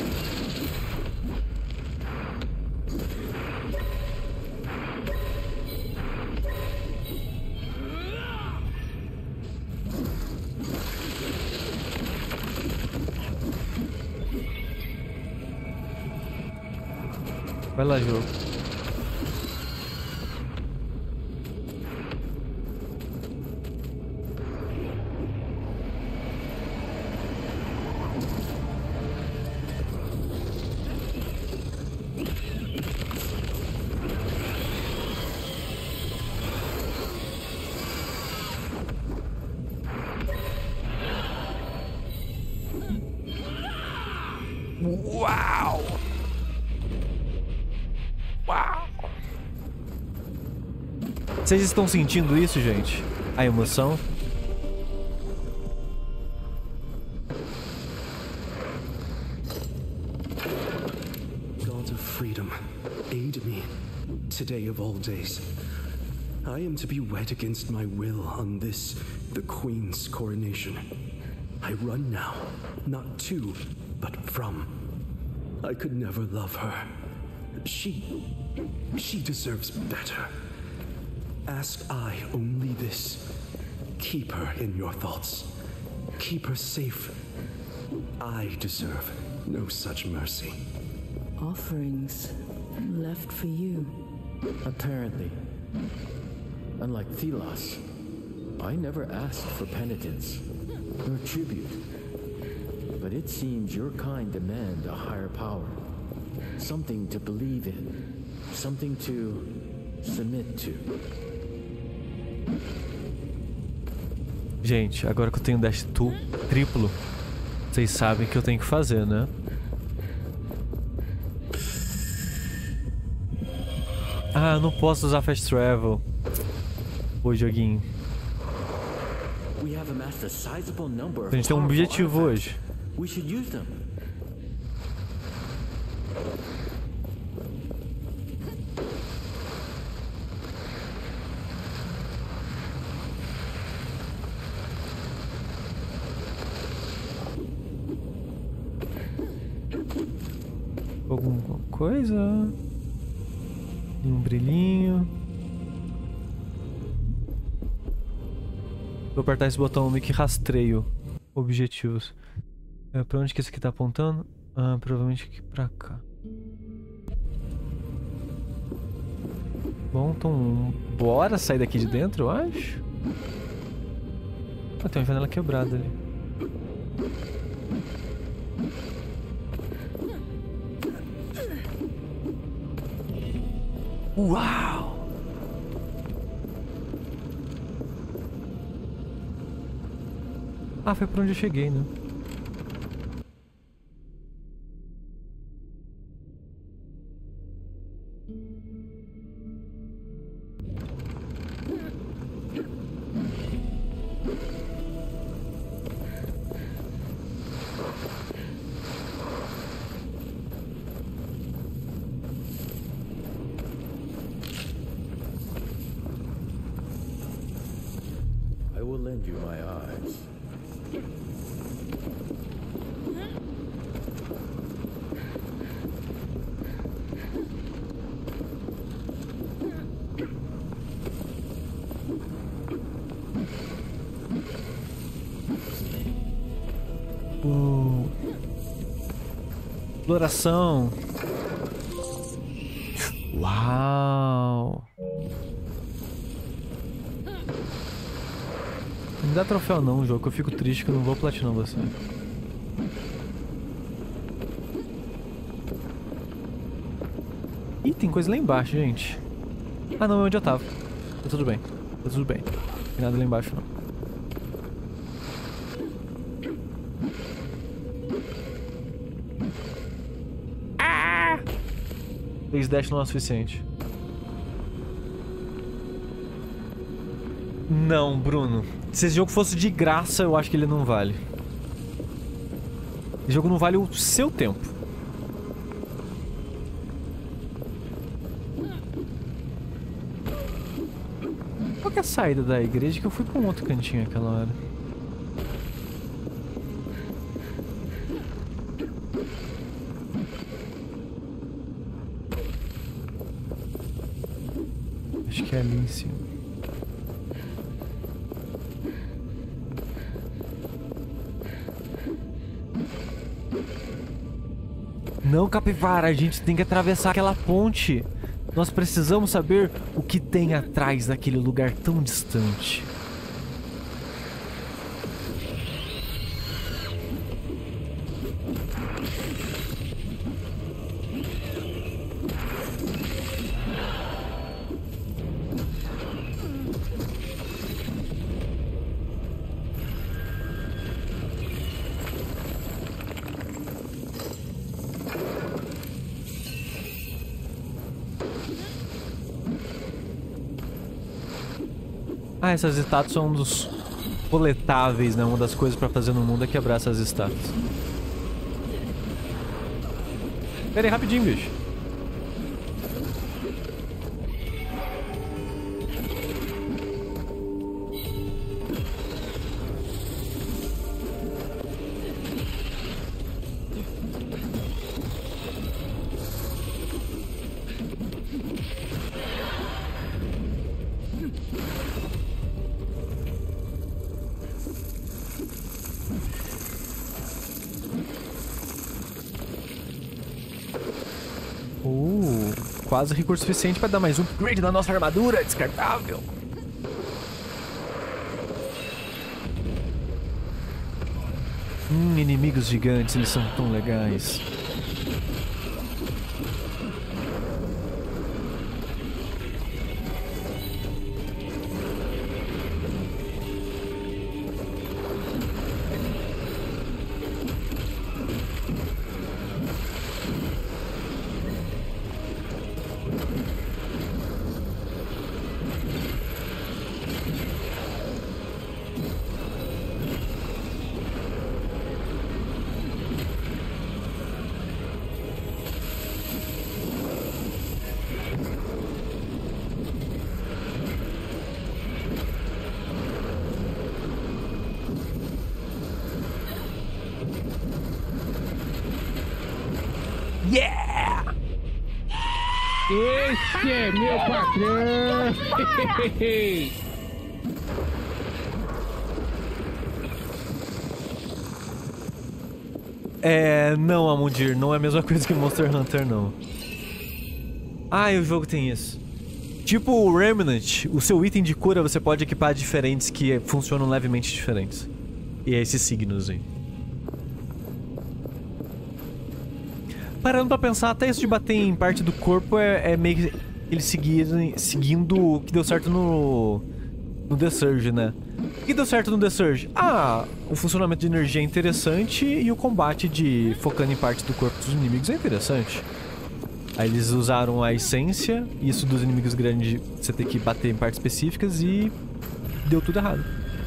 Vai lá, jogo. Uau! Uau! Vocês estão sentindo isso, gente? A emoção? God of freedom, aid me, today of all days. I am to be wed against my will on this, the Queen's coronation. I run now, not to, but from. I could never love her. She deserves better. Ask I only this. Keep her in your thoughts. Keep her safe. I deserve no such mercy. Offerings left for you. Apparently. Unlike Thelos, I never asked for penitence or tribute. But it seems your kind demand a higher power. Something to believe in. Something to submit to. Gente, agora que eu tenho dash triplo, vocês sabem o que eu tenho que fazer, né? Ah, eu não posso usar fast travel. Ô, joguinho. A gente tem um objetivo hoje. We should use them. Alguma coisa? Um brilhinho. Vou apertar esse botão meio que rastreio objetivos. Pra onde que esse aqui tá apontando? Ah, provavelmente aqui pra cá. Bom, então bora sair daqui de dentro, eu acho. Ah, tem uma janela quebrada ali. Uau! Ah, foi pra onde eu cheguei, né? I will lend you my eyes. Exploração. Uau. Não me dá troféu não, jogo, que eu fico triste que eu não vou platinar você. Ih, tem coisa lá embaixo, gente. Ah não, é onde eu tava. Tá tudo bem, tá tudo bem. Não tem nada lá embaixo não. Ah! 3 dash não é o suficiente. Não, Bruno. Se esse jogo fosse de graça, eu acho que ele não vale. Esse jogo não vale o seu tempo. Qual que é a saída da igreja? Que eu fui pra um outro cantinho aquela hora. Acho que é ali em cima. Não, capivara, a gente tem que atravessar aquela ponte. Nós precisamos saber o que tem atrás daquele lugar tão distante. Ah, essas estátuas são um dos coletáveis, né? Uma das coisas pra fazer no mundo é quebrar essas estátuas. Pera aí, rapidinho, bicho. Quase recurso suficiente para dar mais um upgrade na nossa armadura descartável. Inimigos gigantes, eles são tão legais. Yeah! Esse é meu patrão! Não, Amundir, não é a mesma coisa que Monster Hunter, não. Ah, e o jogo tem isso. Tipo o Remnant, o seu item de cura você pode equipar diferentes que funcionam levemente diferentes. E é esses signos aí. Parando pra pensar, até isso de bater em parte do corpo é meio que eles seguindo o que deu certo no The Surge, né? O que deu certo no The Surge? Ah, o funcionamento de energia é interessante e o combate focando em parte do corpo dos inimigos é interessante. Aí eles usaram a essência, isso dos inimigos grandes você ter que bater em partes específicas e deu tudo errado.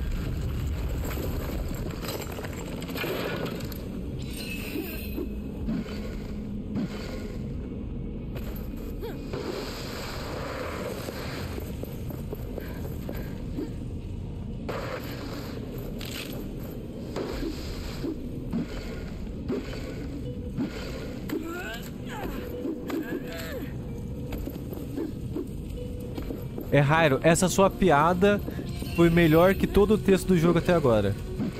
Hyro, essa sua piada foi melhor que todo o texto do jogo até agora.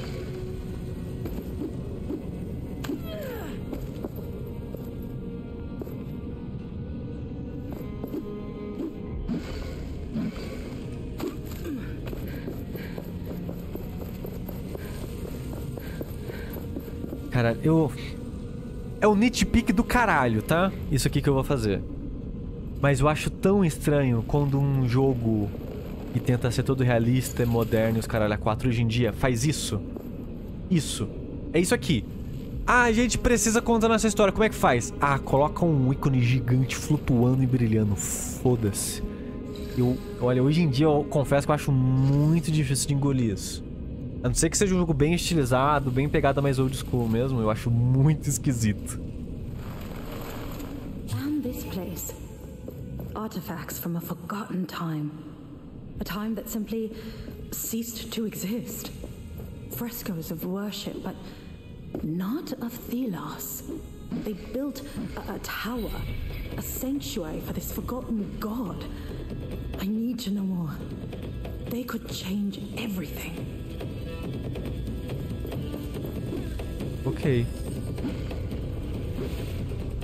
Cara, é o nitpick do caralho, tá? Isso aqui que eu vou fazer. Mas eu acho tão estranho quando um jogo que tenta ser todo realista, moderno e os caralho a 4 hoje em dia faz isso. Isso. É isso aqui. Ah, a gente precisa contar nossa história. Como é que faz? Ah, coloca um ícone gigante flutuando e brilhando. Foda-se. Olha, hoje em dia eu confesso que eu acho muito difícil de engolir isso. A não ser que seja um jogo bem estilizado, bem pegada mais old school mesmo. Eu acho muito esquisito. Found this place. Artifacts from a forgotten time. A time that simply ceased to exist. Frescoes of worship, but not of Thelos. They built a tower, a sanctuary for this forgotten god. I need to know more. They could change everything. Ok.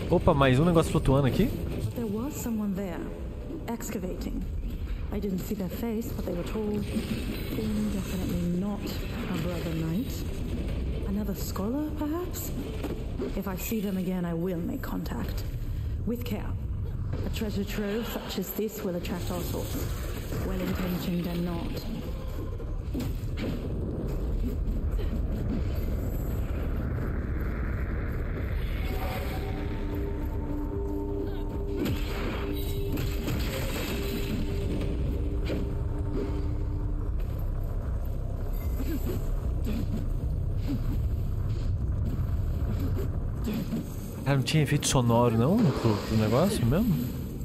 Opa, mais um negócio flutuando aqui. There was someone there, excavating. I didn't see their face, but they were tall. Definitely not a brother knight. Another scholar, perhaps? If I see them again, I will make contact. With care. A treasure trove such as this will attract all sorts. Well-intentioned and not. Cara, não tinha efeito sonoro não pro negócio mesmo?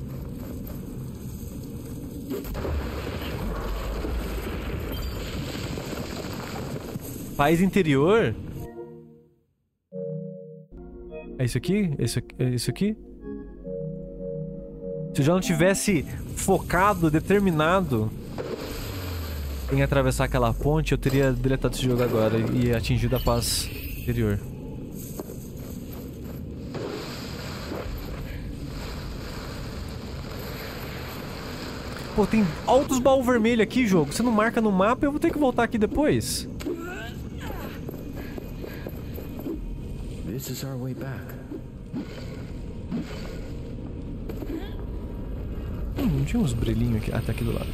Paz interior? É isso aqui? É isso aqui? Se eu já não tivesse focado, determinado em atravessar aquela ponte, eu teria deletado esse jogo agora e atingido a paz interior. Pô, tem altos baús vermelhos aqui, jogo. Você não marca no mapa, eu vou ter que voltar aqui depois. This is our way back. Não tinha uns brilhinhos aqui? Ah, tá aqui do lado.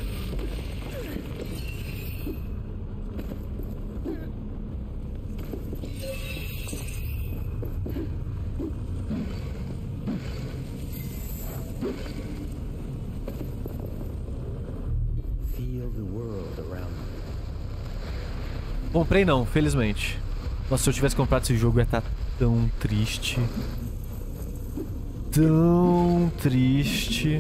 Comprei não, felizmente. Nossa, se eu tivesse comprado esse jogo, ia estar tão triste. Tão triste.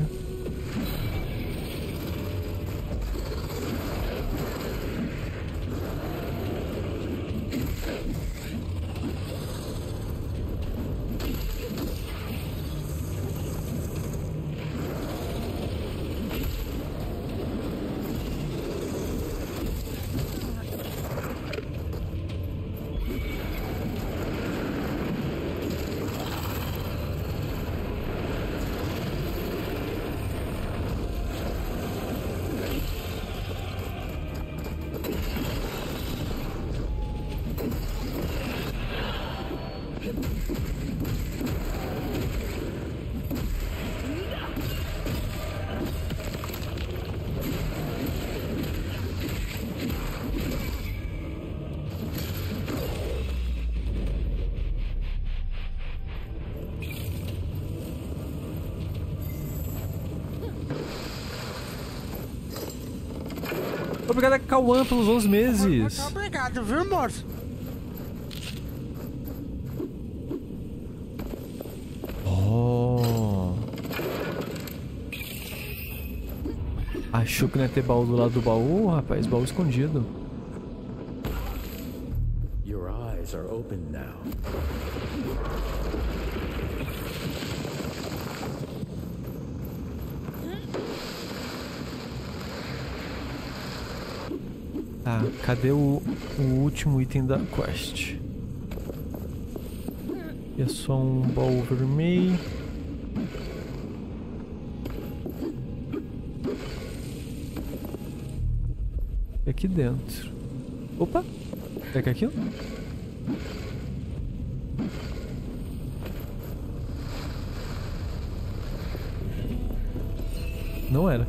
Obrigado a Cauã pelos 11 meses. Obrigado, viu, moço? Oh. Achou que não ia ter baú do lado do baú, rapaz? Baú escondido. Your eyes are open now. Tá, cadê o último item da quest? É só um baú vermelho. É aqui dentro. Opa! É que é aquilo? Não era.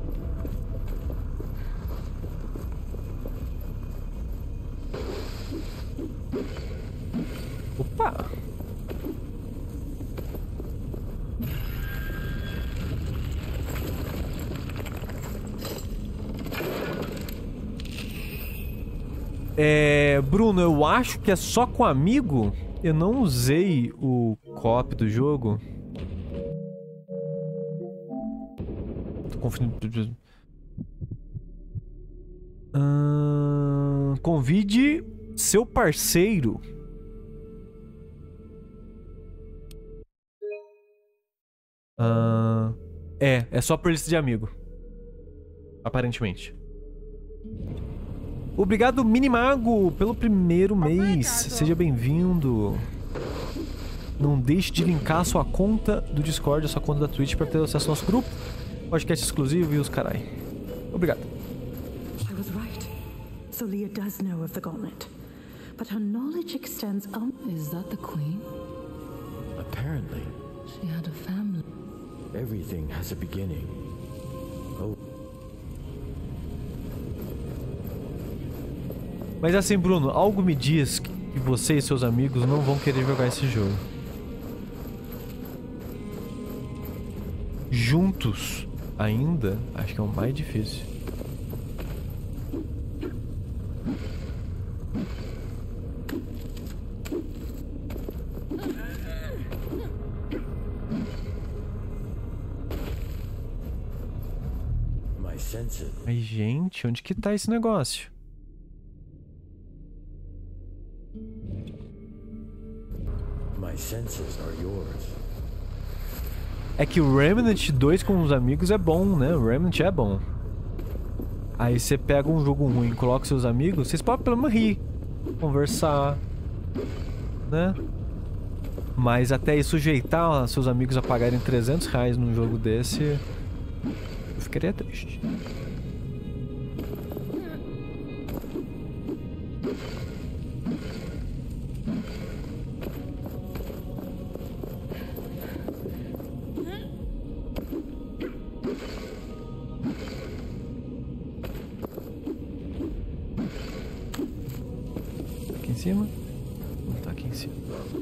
Opa! Bruno, eu acho que é só com amigo. Eu não usei o co-op do jogo. Tô confundindo. Convide seu parceiro. É só por lista de amigo. Aparentemente. Obrigado, Minimago, pelo primeiro mês. Seja bem-vindo. Não deixe de linkar a sua conta do Discord, a sua conta da Twitch para ter acesso ao nosso grupo. Podcast exclusivo e os carai. Obrigado. I was right. So Leah does know of the gauntlet. But her knowledge extends out. Is that the queen? Apparently, She had a family. everything has a beginning. Oh, Mas assim, Bruno, algo me diz que você e seus amigos não vão querer jogar esse jogo. Juntos, ainda, acho que é o mais difícil. my senses. Mas, gente, onde que tá esse negócio? My senses are yours. É que o Remnant 2 com os amigos é bom, né? O Remnant é bom. Aí você pega um jogo ruim e coloca seus amigos, vocês podem pelo menos rir, conversar, né? Mas até isso sujeitar seus amigos a pagarem R$300 num jogo desse, eu ficaria triste. Aqui em cima? Não tá aqui em cima.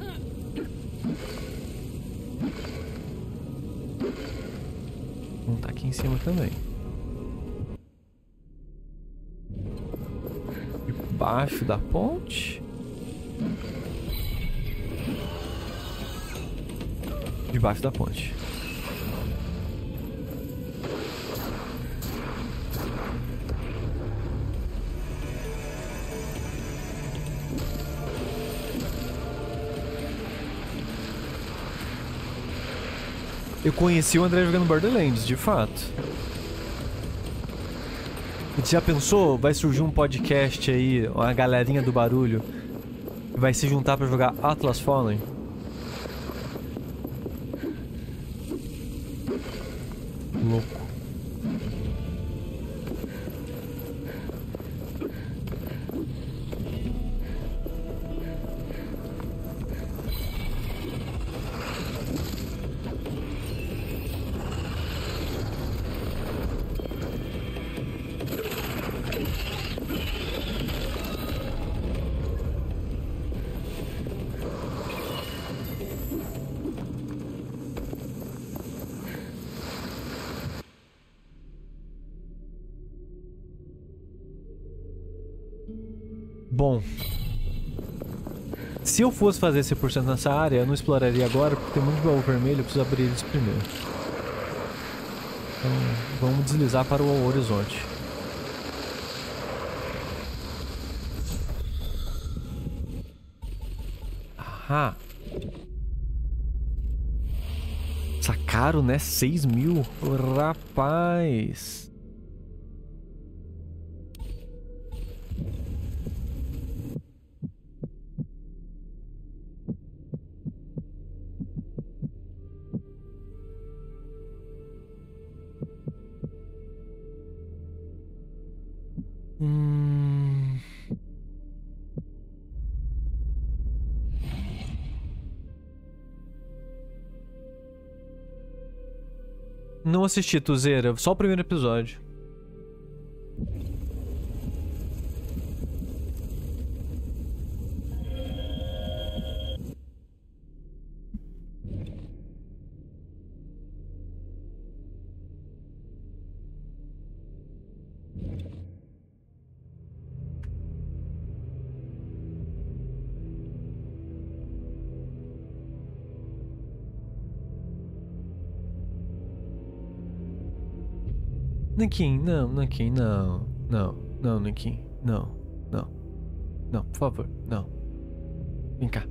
Não tá aqui em cima também. Debaixo da ponte? Debaixo da ponte. Eu conheci o André jogando Borderlands, de fato. Você já pensou? Vai surgir um podcast aí, uma galerinha do barulho, vai se juntar pra jogar Atlas Fallen? Louco. Bom, se eu fosse fazer 100% nessa área, eu não exploraria agora, porque tem muito baú vermelho, eu preciso abrir eles primeiro. Então, vamos deslizar para o horizonte. Ah! Tá caro, né? 6.000? Rapaz! Não assisti, Tuzeira, só o primeiro episódio. Nankin, não, Nankin, não. Não, não, Nankin, não, não. Não, por favor, não. Vem cá.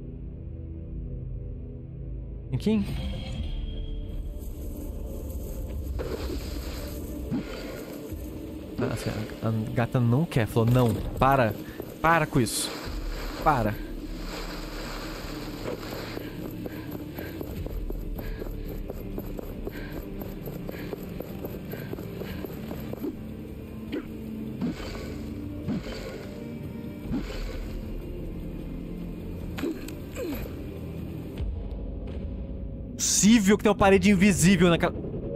Nankin? A gata não quer, falou não, para com isso. Para. Possível que tem uma parede invisível naquela...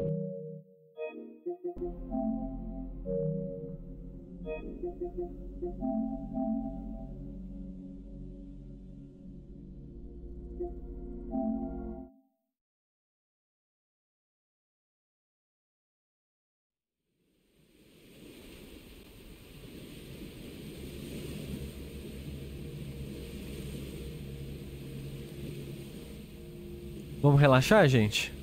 Vamos relaxar, gente?